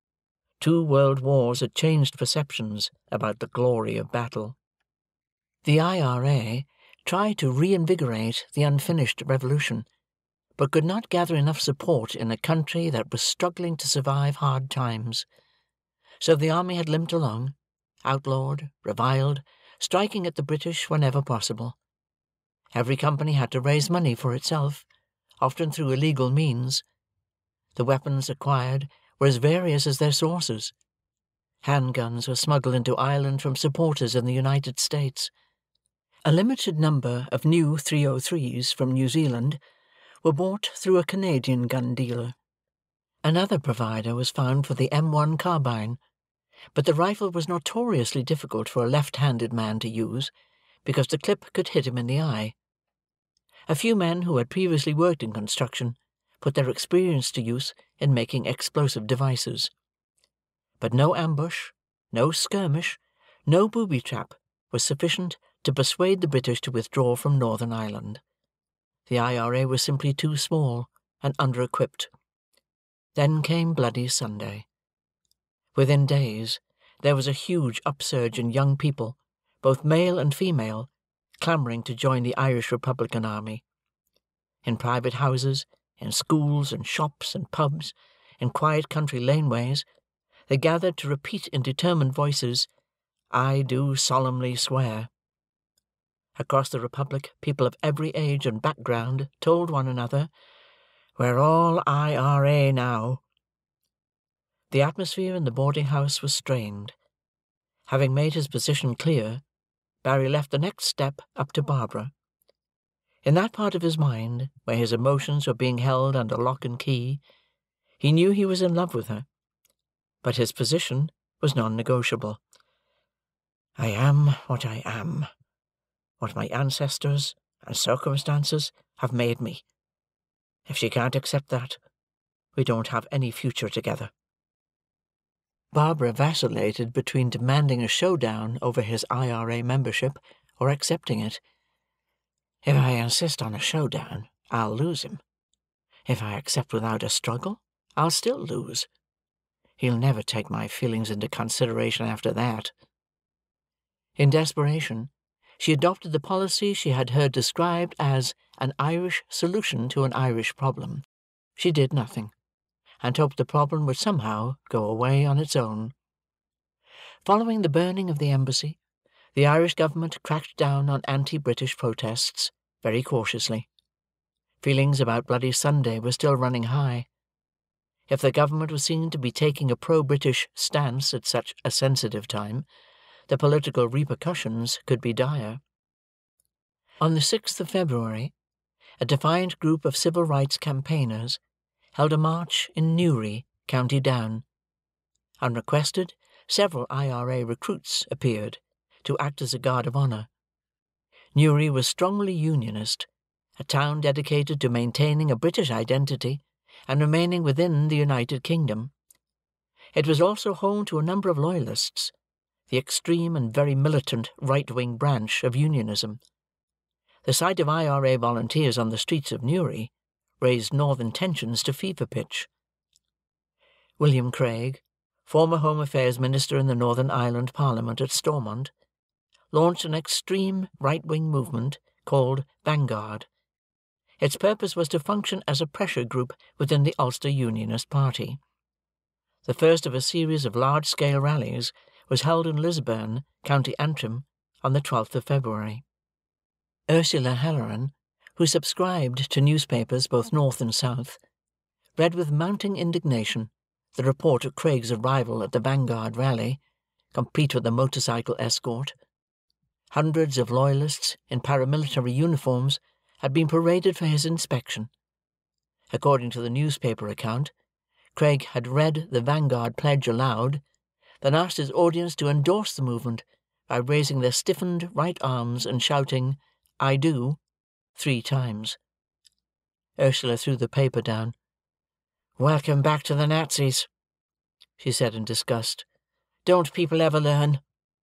A: Two world wars had changed perceptions about the glory of battle. The I R A tried to reinvigorate the unfinished revolution, but could not gather enough support in a country that was struggling to survive hard times. So the army had limped along, outlawed, reviled, striking at the British whenever possible. Every company had to raise money for itself, often through illegal means. The weapons acquired were as various as their sources. Handguns were smuggled into Ireland from supporters in the United States. A limited number of new three oh threes from New Zealand were bought through a Canadian gun dealer. Another provider was found for the M one carbine, but the rifle was notoriously difficult for a left-handed man to use because the clip could hit him in the eye. A few men who had previously worked in construction put their experience to use in making explosive devices. But no ambush, no skirmish, no booby-trap was sufficient to persuade the British to withdraw from Northern Ireland. The I R A was simply too small and under-equipped. Then came Bloody Sunday. Within days, there was a huge upsurge in young people, both male and female, clamouring to join the Irish Republican Army. In private houses, in schools and shops and pubs, in quiet country laneways, they gathered to repeat in determined voices, "I do solemnly swear." Across the Republic, people of every age and background told one another, "We're all I R A now." The atmosphere in the boarding-house was strained. Having made his position clear, Barry left the next step up to Barbara. In that part of his mind where his emotions were being held under lock and key, he knew he was in love with her, but his position was non-negotiable. "I am what I am, what my ancestors and circumstances have made me. If she can't accept that, we don't have any future together." Barbara vacillated between demanding a showdown over his I R A membership or accepting it. If I insist on a showdown, I'll lose him. If I accept without a struggle, I'll still lose. He'll never take my feelings into consideration after that. In desperation, she adopted the policy she had heard described as an Irish solution to an Irish problem. She did nothing, and hoped the problem would somehow go away on its own. Following the burning of the embassy, the Irish government cracked down on anti-British protests very cautiously. Feelings about Bloody Sunday were still running high. If the government was seen to be taking a pro-British stance at such a sensitive time, the political repercussions could be dire. On the sixth of February, a defiant group of civil rights campaigners held a march in Newry, County Down. Unrequested, several I R A recruits appeared to act as a guard of honour. Newry was strongly unionist, a town dedicated to maintaining a British identity and remaining within the United Kingdom. It was also home to a number of Loyalists, the extreme and very militant right-wing branch of unionism. The sight of I R A volunteers on the streets of Newry raised northern tensions to fever pitch. William Craig, former Home Affairs Minister in the Northern Ireland Parliament at Stormont, launched an extreme right-wing movement called Vanguard. Its purpose was to function as a pressure group within the Ulster Unionist Party. The first of a series of large-scale rallies was held in Lisburn, County Antrim, on the twelfth of February. Ursula Halloran, who subscribed to newspapers both north and south, read with mounting indignation the report of Craig's arrival at the Vanguard rally, complete with a motorcycle escort. Hundreds of Loyalists in paramilitary uniforms had been paraded for his inspection. According to the newspaper account, Craig had read the Vanguard pledge aloud, then asked his audience to endorse the movement by raising their stiffened right arms and shouting, "I do," three times. Ursula threw the paper down. "Welcome back to the Nazis," she said in disgust. "Don't people ever learn?"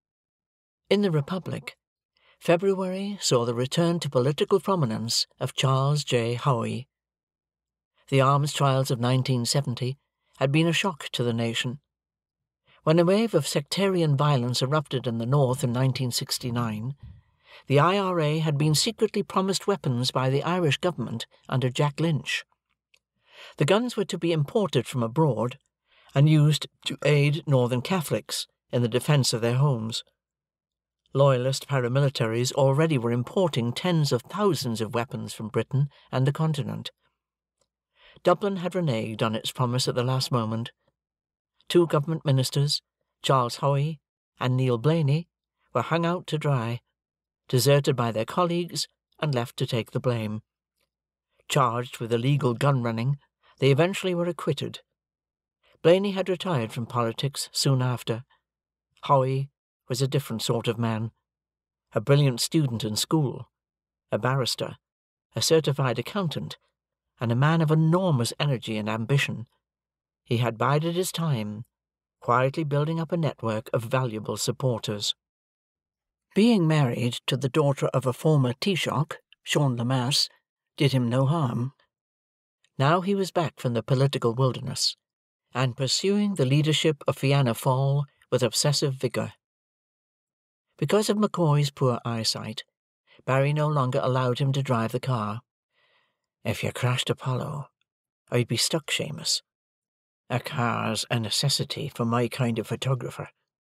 A: In the Republic, February saw the return to political prominence of Charles J. Howe. The arms trials of nineteen seventy had been a shock to the nation. When a wave of sectarian violence erupted in the North in nineteen sixty-nine, the I R A had been secretly promised weapons by the Irish government under Jack Lynch. The guns were to be imported from abroad and used to aid Northern Catholics in the defence of their homes. Loyalist paramilitaries already were importing tens of thousands of weapons from Britain and the continent. Dublin had reneged on its promise at the last moment. Two government ministers, Charles Howe and Neil Blaney, were hung out to dry, deserted by their colleagues and left to take the blame. Charged with illegal gun-running, they eventually were acquitted. Blaney had retired from politics soon after. Howe was a different sort of man, a brilliant student in school, a barrister, a certified accountant, and a man of enormous energy and ambition. He had bided his time, quietly building up a network of valuable supporters. Being married to the daughter of a former Taoiseach, Sean Lemass, did him no harm. Now he was back from the political wilderness, and pursuing the leadership of Fianna Fáil with obsessive vigour. Because of McCoy's poor eyesight, Barry no longer allowed him to drive the car. "If you crashed Apollo, I'd be stuck, Seamus. A car's a necessity for my kind of photographer."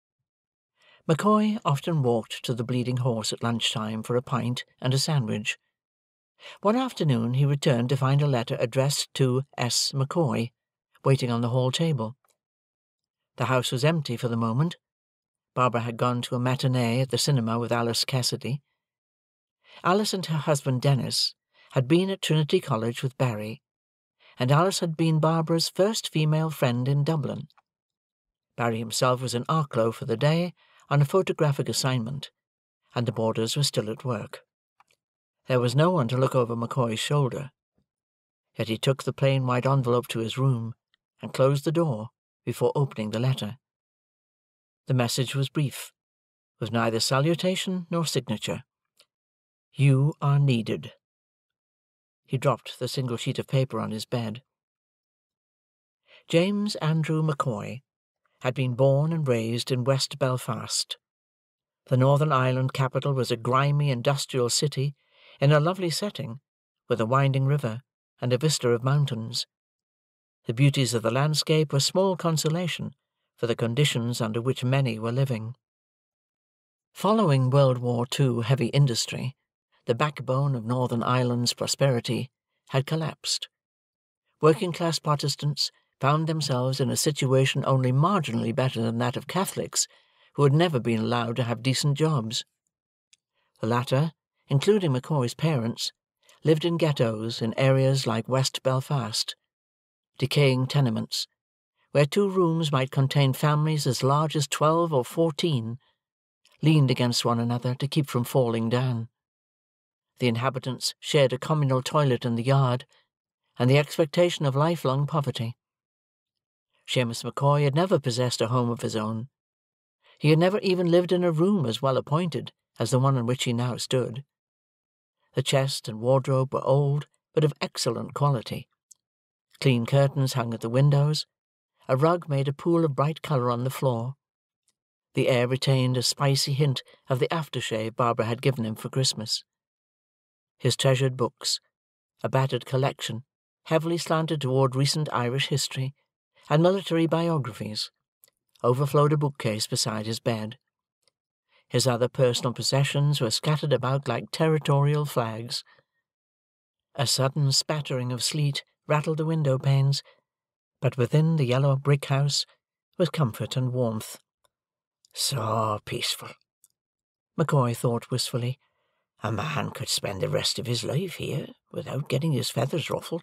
A: McCoy often walked to the Bleeding Horse at lunchtime for a pint and a sandwich. One afternoon he returned to find a letter addressed to S. McCoy, waiting on the hall table. The house was empty for the moment. Barbara had gone to a matinee at the cinema with Alice Cassidy. Alice and her husband Dennis had been at Trinity College with Barry, and Alice had been Barbara's first female friend in Dublin. Barry himself was in Arklow for the day on a photographic assignment, and the boarders were still at work. There was no one to look over McCoy's shoulder, yet he took the plain white envelope to his room and closed the door before opening the letter.
B: The message was brief, with neither salutation nor signature. You are needed. He dropped the single sheet of paper on his bed. James Andrew McCoy had been born and raised in West Belfast. The Northern Ireland capital was a grimy industrial city in a lovely setting, with a winding river and a vista of mountains. The beauties of the landscape were small consolation for the conditions under which many were living. Following World War Two heavy industry, the backbone of Northern Ireland's prosperity had collapsed. Working-class Protestants found themselves in a situation only marginally better than that of Catholics, who had never been allowed to have decent jobs. The latter, including McCoy's parents, lived in ghettos in areas like West Belfast, decaying tenements, where two rooms might contain families as large as twelve or fourteen, leaned against one another to keep from falling down. The inhabitants shared a communal toilet in the yard, and the expectation of lifelong poverty. Seamus McCoy had never possessed a home of his own. He had never even lived in a room as well appointed as the one in which he now stood. The chest and wardrobe were old, but of excellent quality. Clean curtains hung at the windows. A rug made a pool of bright colour on the floor. The air retained a spicy hint of the aftershave Barbara had given him for Christmas. His treasured books, a battered collection, heavily slanted toward recent Irish history, and military biographies, overflowed a bookcase beside his bed. His other personal possessions were scattered about like territorial flags. A sudden spattering of sleet rattled the window-panes, but within the yellow brick house was comfort and warmth. So peaceful, McCoy thought wistfully. A man could spend the rest of his life here without getting his feathers ruffled.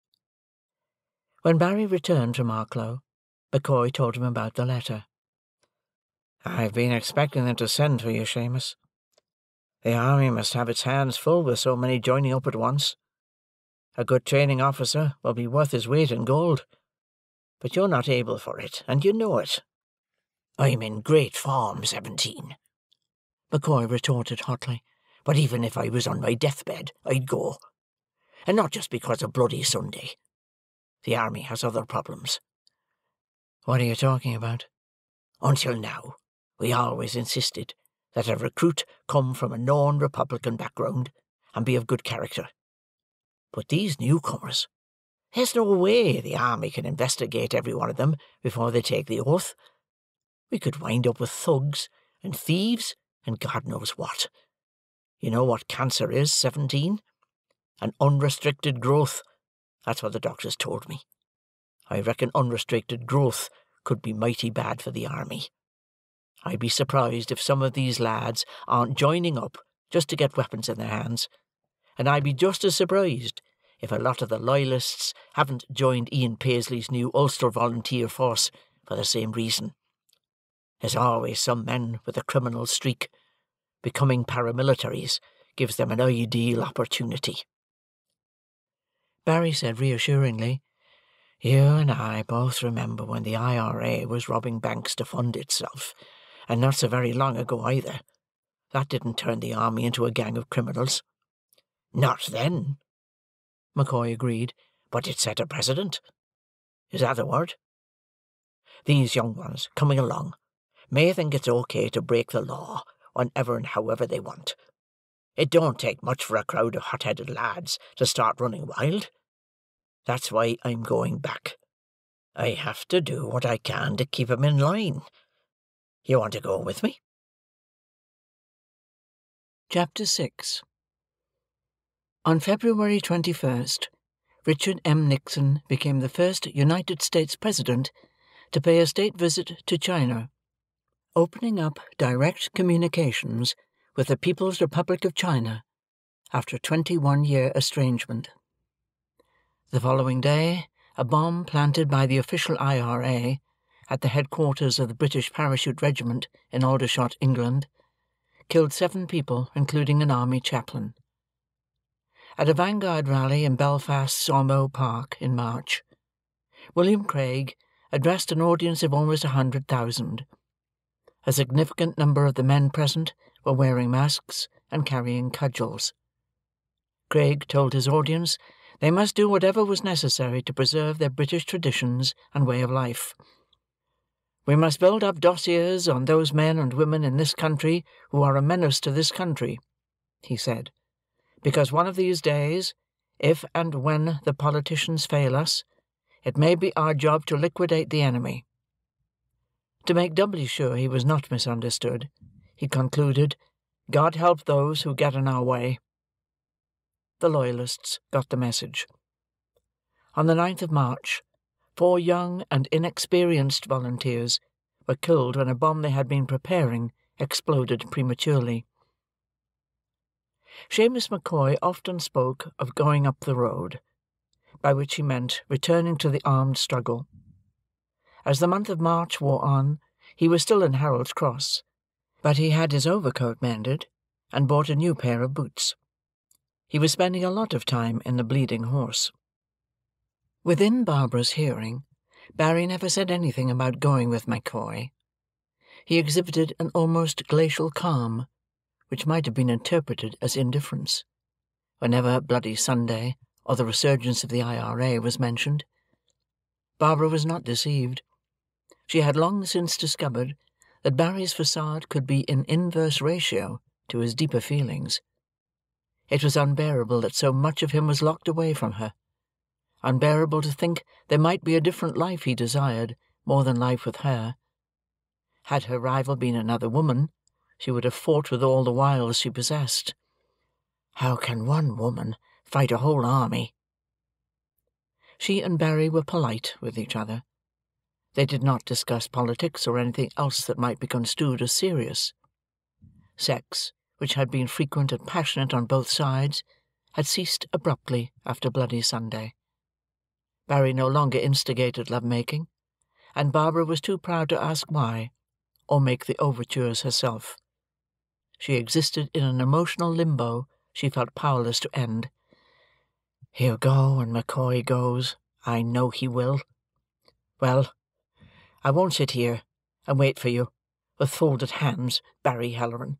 B: When Barry returned from Arklow, McCoy told him about the letter. I've been expecting them to send for you, Seamus. The army must have its hands full with so many joining up at once. A good training officer will be worth his weight in gold. But you're not able for it, and you know it. I'm in great form, Seventeen, McCoy retorted hotly. But even if I was on my deathbed, I'd go. And not just because of Bloody Sunday. The army has other problems. What are you talking about? Until now, we always insisted that a recruit come from a known Republican background and be of good character. But these newcomers, there's no way the army can investigate every one of them before they take the oath. We could wind up with thugs and thieves and God knows what. You know what cancer is, Seventeen? An unrestricted growth. That's what the doctors told me. I reckon unrestricted growth could be mighty bad for the army. I'd be surprised if some of these lads aren't joining up just to get weapons in their hands, and I'd be just as surprised if a lot of the loyalists haven't joined Ian Paisley's new Ulster Volunteer Force for the same reason. There's always some men with a criminal streak. Becoming paramilitaries gives them an ideal opportunity. Barry said reassuringly, You and I both remember when the I R A was robbing banks to fund itself, and not so very long ago either. That didn't turn the army into a gang of criminals. Not then, McCoy agreed, but it set a precedent. Is that the word? These young ones coming along may think it's okay to break the law whenever and however they want. It don't take much for a crowd of hot-headed lads to start running wild. That's why I'm going back. I have to do what I can to keep 'em in line. You want to go with me?
A: Chapter six. On February twenty-first, Richard M. Nixon became the first United States President to pay a state visit to China, opening up direct communications with the People's Republic of China after a twenty-one-year estrangement. The following day, a bomb planted by the official I R A at the headquarters of the British Parachute Regiment in Aldershot, England, killed seven people, including an army chaplain. At a Vanguard rally in Belfast's Ormeau Park in March, William Craig addressed an audience of almost a hundred thousand. A significant number of the men present were wearing masks and carrying cudgels. Craig told his audience they must do whatever was necessary to preserve their British traditions and way of life. "We must build up dossiers on those men and women in this country who are a menace to this country," he said, "because one of these days, if and when the politicians fail us, it may be our job to liquidate the enemy." To make doubly sure he was not misunderstood, he concluded, "God help those who get in our way." The Loyalists got the message. On the ninth of March, four young and inexperienced volunteers were killed when a bomb they had been preparing exploded prematurely. Seamus McCoy often spoke of going up the road, by which he meant returning to the armed struggle. As the month of March wore on, he was still in Harold's Cross, but he had his overcoat mended and bought a new pair of boots. He was spending a lot of time in the Bleeding Horse. Within Barbara's hearing, Barry never said anything about going with McCoy. He exhibited an almost glacial calm, which might have been interpreted as indifference, whenever Bloody Sunday or the resurgence of the I R A was mentioned. Barbara was not deceived. She had long since discovered that Barry's facade could be in inverse ratio to his deeper feelings. It was unbearable that so much of him was locked away from her, unbearable to think there might be a different life he desired more than life with her. Had her rival been another woman, she would have fought with all the wiles she possessed. How can one woman fight a whole army? She and Barry were polite with each other. They did not discuss politics or anything else that might be construed as serious. Sex, which had been frequent and passionate on both sides, had ceased abruptly after Bloody Sunday. Barry no longer instigated love-making, and Barbara was too proud to ask why, or make the overtures herself. She existed in an emotional limbo she felt powerless to end. "He'll go when McCoy goes. I know he will. Well, I won't sit here and wait for you with folded hands, Barry Halloran."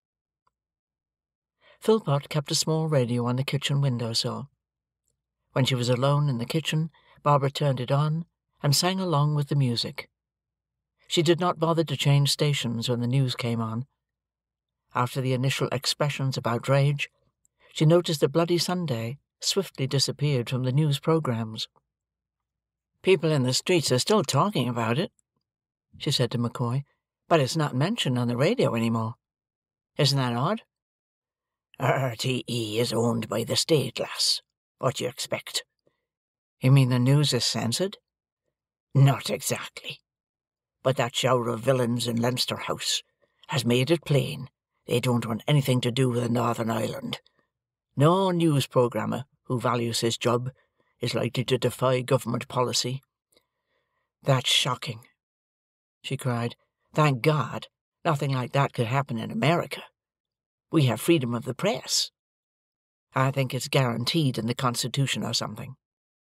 A: Philpot kept a small radio on the kitchen window-sill. When she was alone in the kitchen, Barbara turned it on and sang along with the music. She did not bother to change stations when the news came on. After the initial expressions of outrage, she noticed that Bloody Sunday swiftly disappeared from the news programs. "People in the streets are still talking about it," she said to McCoy, "but it's not mentioned on the radio any more. Isn't that odd?" "R T E is owned by the state, lass. What do you expect?" "You mean the news is censored?" "Not exactly. But that shower of villains in Leinster House has made it plain they don't want anything to do with Northern Ireland. No news programmer who values his job is likely to defy government policy." "That's shocking," she cried. "Thank God nothing like that could happen in America. We have freedom of the press. I think it's guaranteed in the Constitution or something."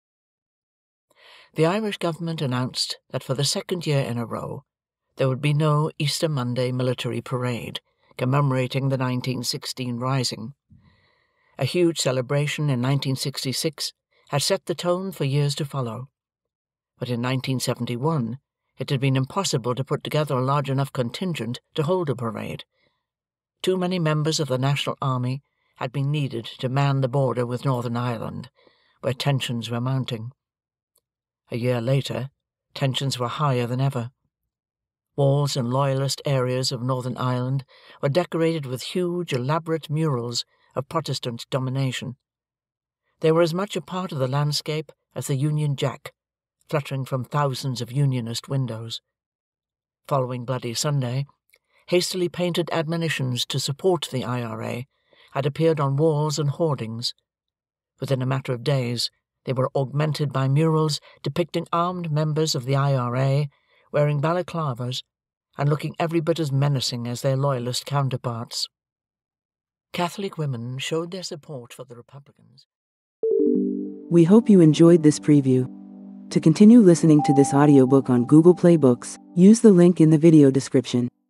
A: The Irish government announced that for the second year in a row there would be no Easter Monday military parade commemorating the nineteen sixteen Rising. A huge celebration in nineteen sixty-six had set the tone for years to follow, but in nineteen seventy-one it had been impossible to put together a large enough contingent to hold a parade. Too many members of the National Army had been needed to man the border with Northern Ireland, where tensions were mounting. A year later, tensions were higher than ever. Walls in Loyalist areas of Northern Ireland were decorated with huge, elaborate murals of Protestant domination. They were as much a part of the landscape as the Union Jack, fluttering from thousands of Unionist windows. Following Bloody Sunday, hastily painted admonitions to support the I R A had appeared on walls and hoardings. Within a matter of days, they were augmented by murals depicting armed members of the I R A wearing balaclavas and looking every bit as menacing as their Loyalist counterparts. Catholic women showed their support for the Republicans.
D: We hope you enjoyed this preview. To continue listening to this audiobook on Google Play Books, use the link in the video description.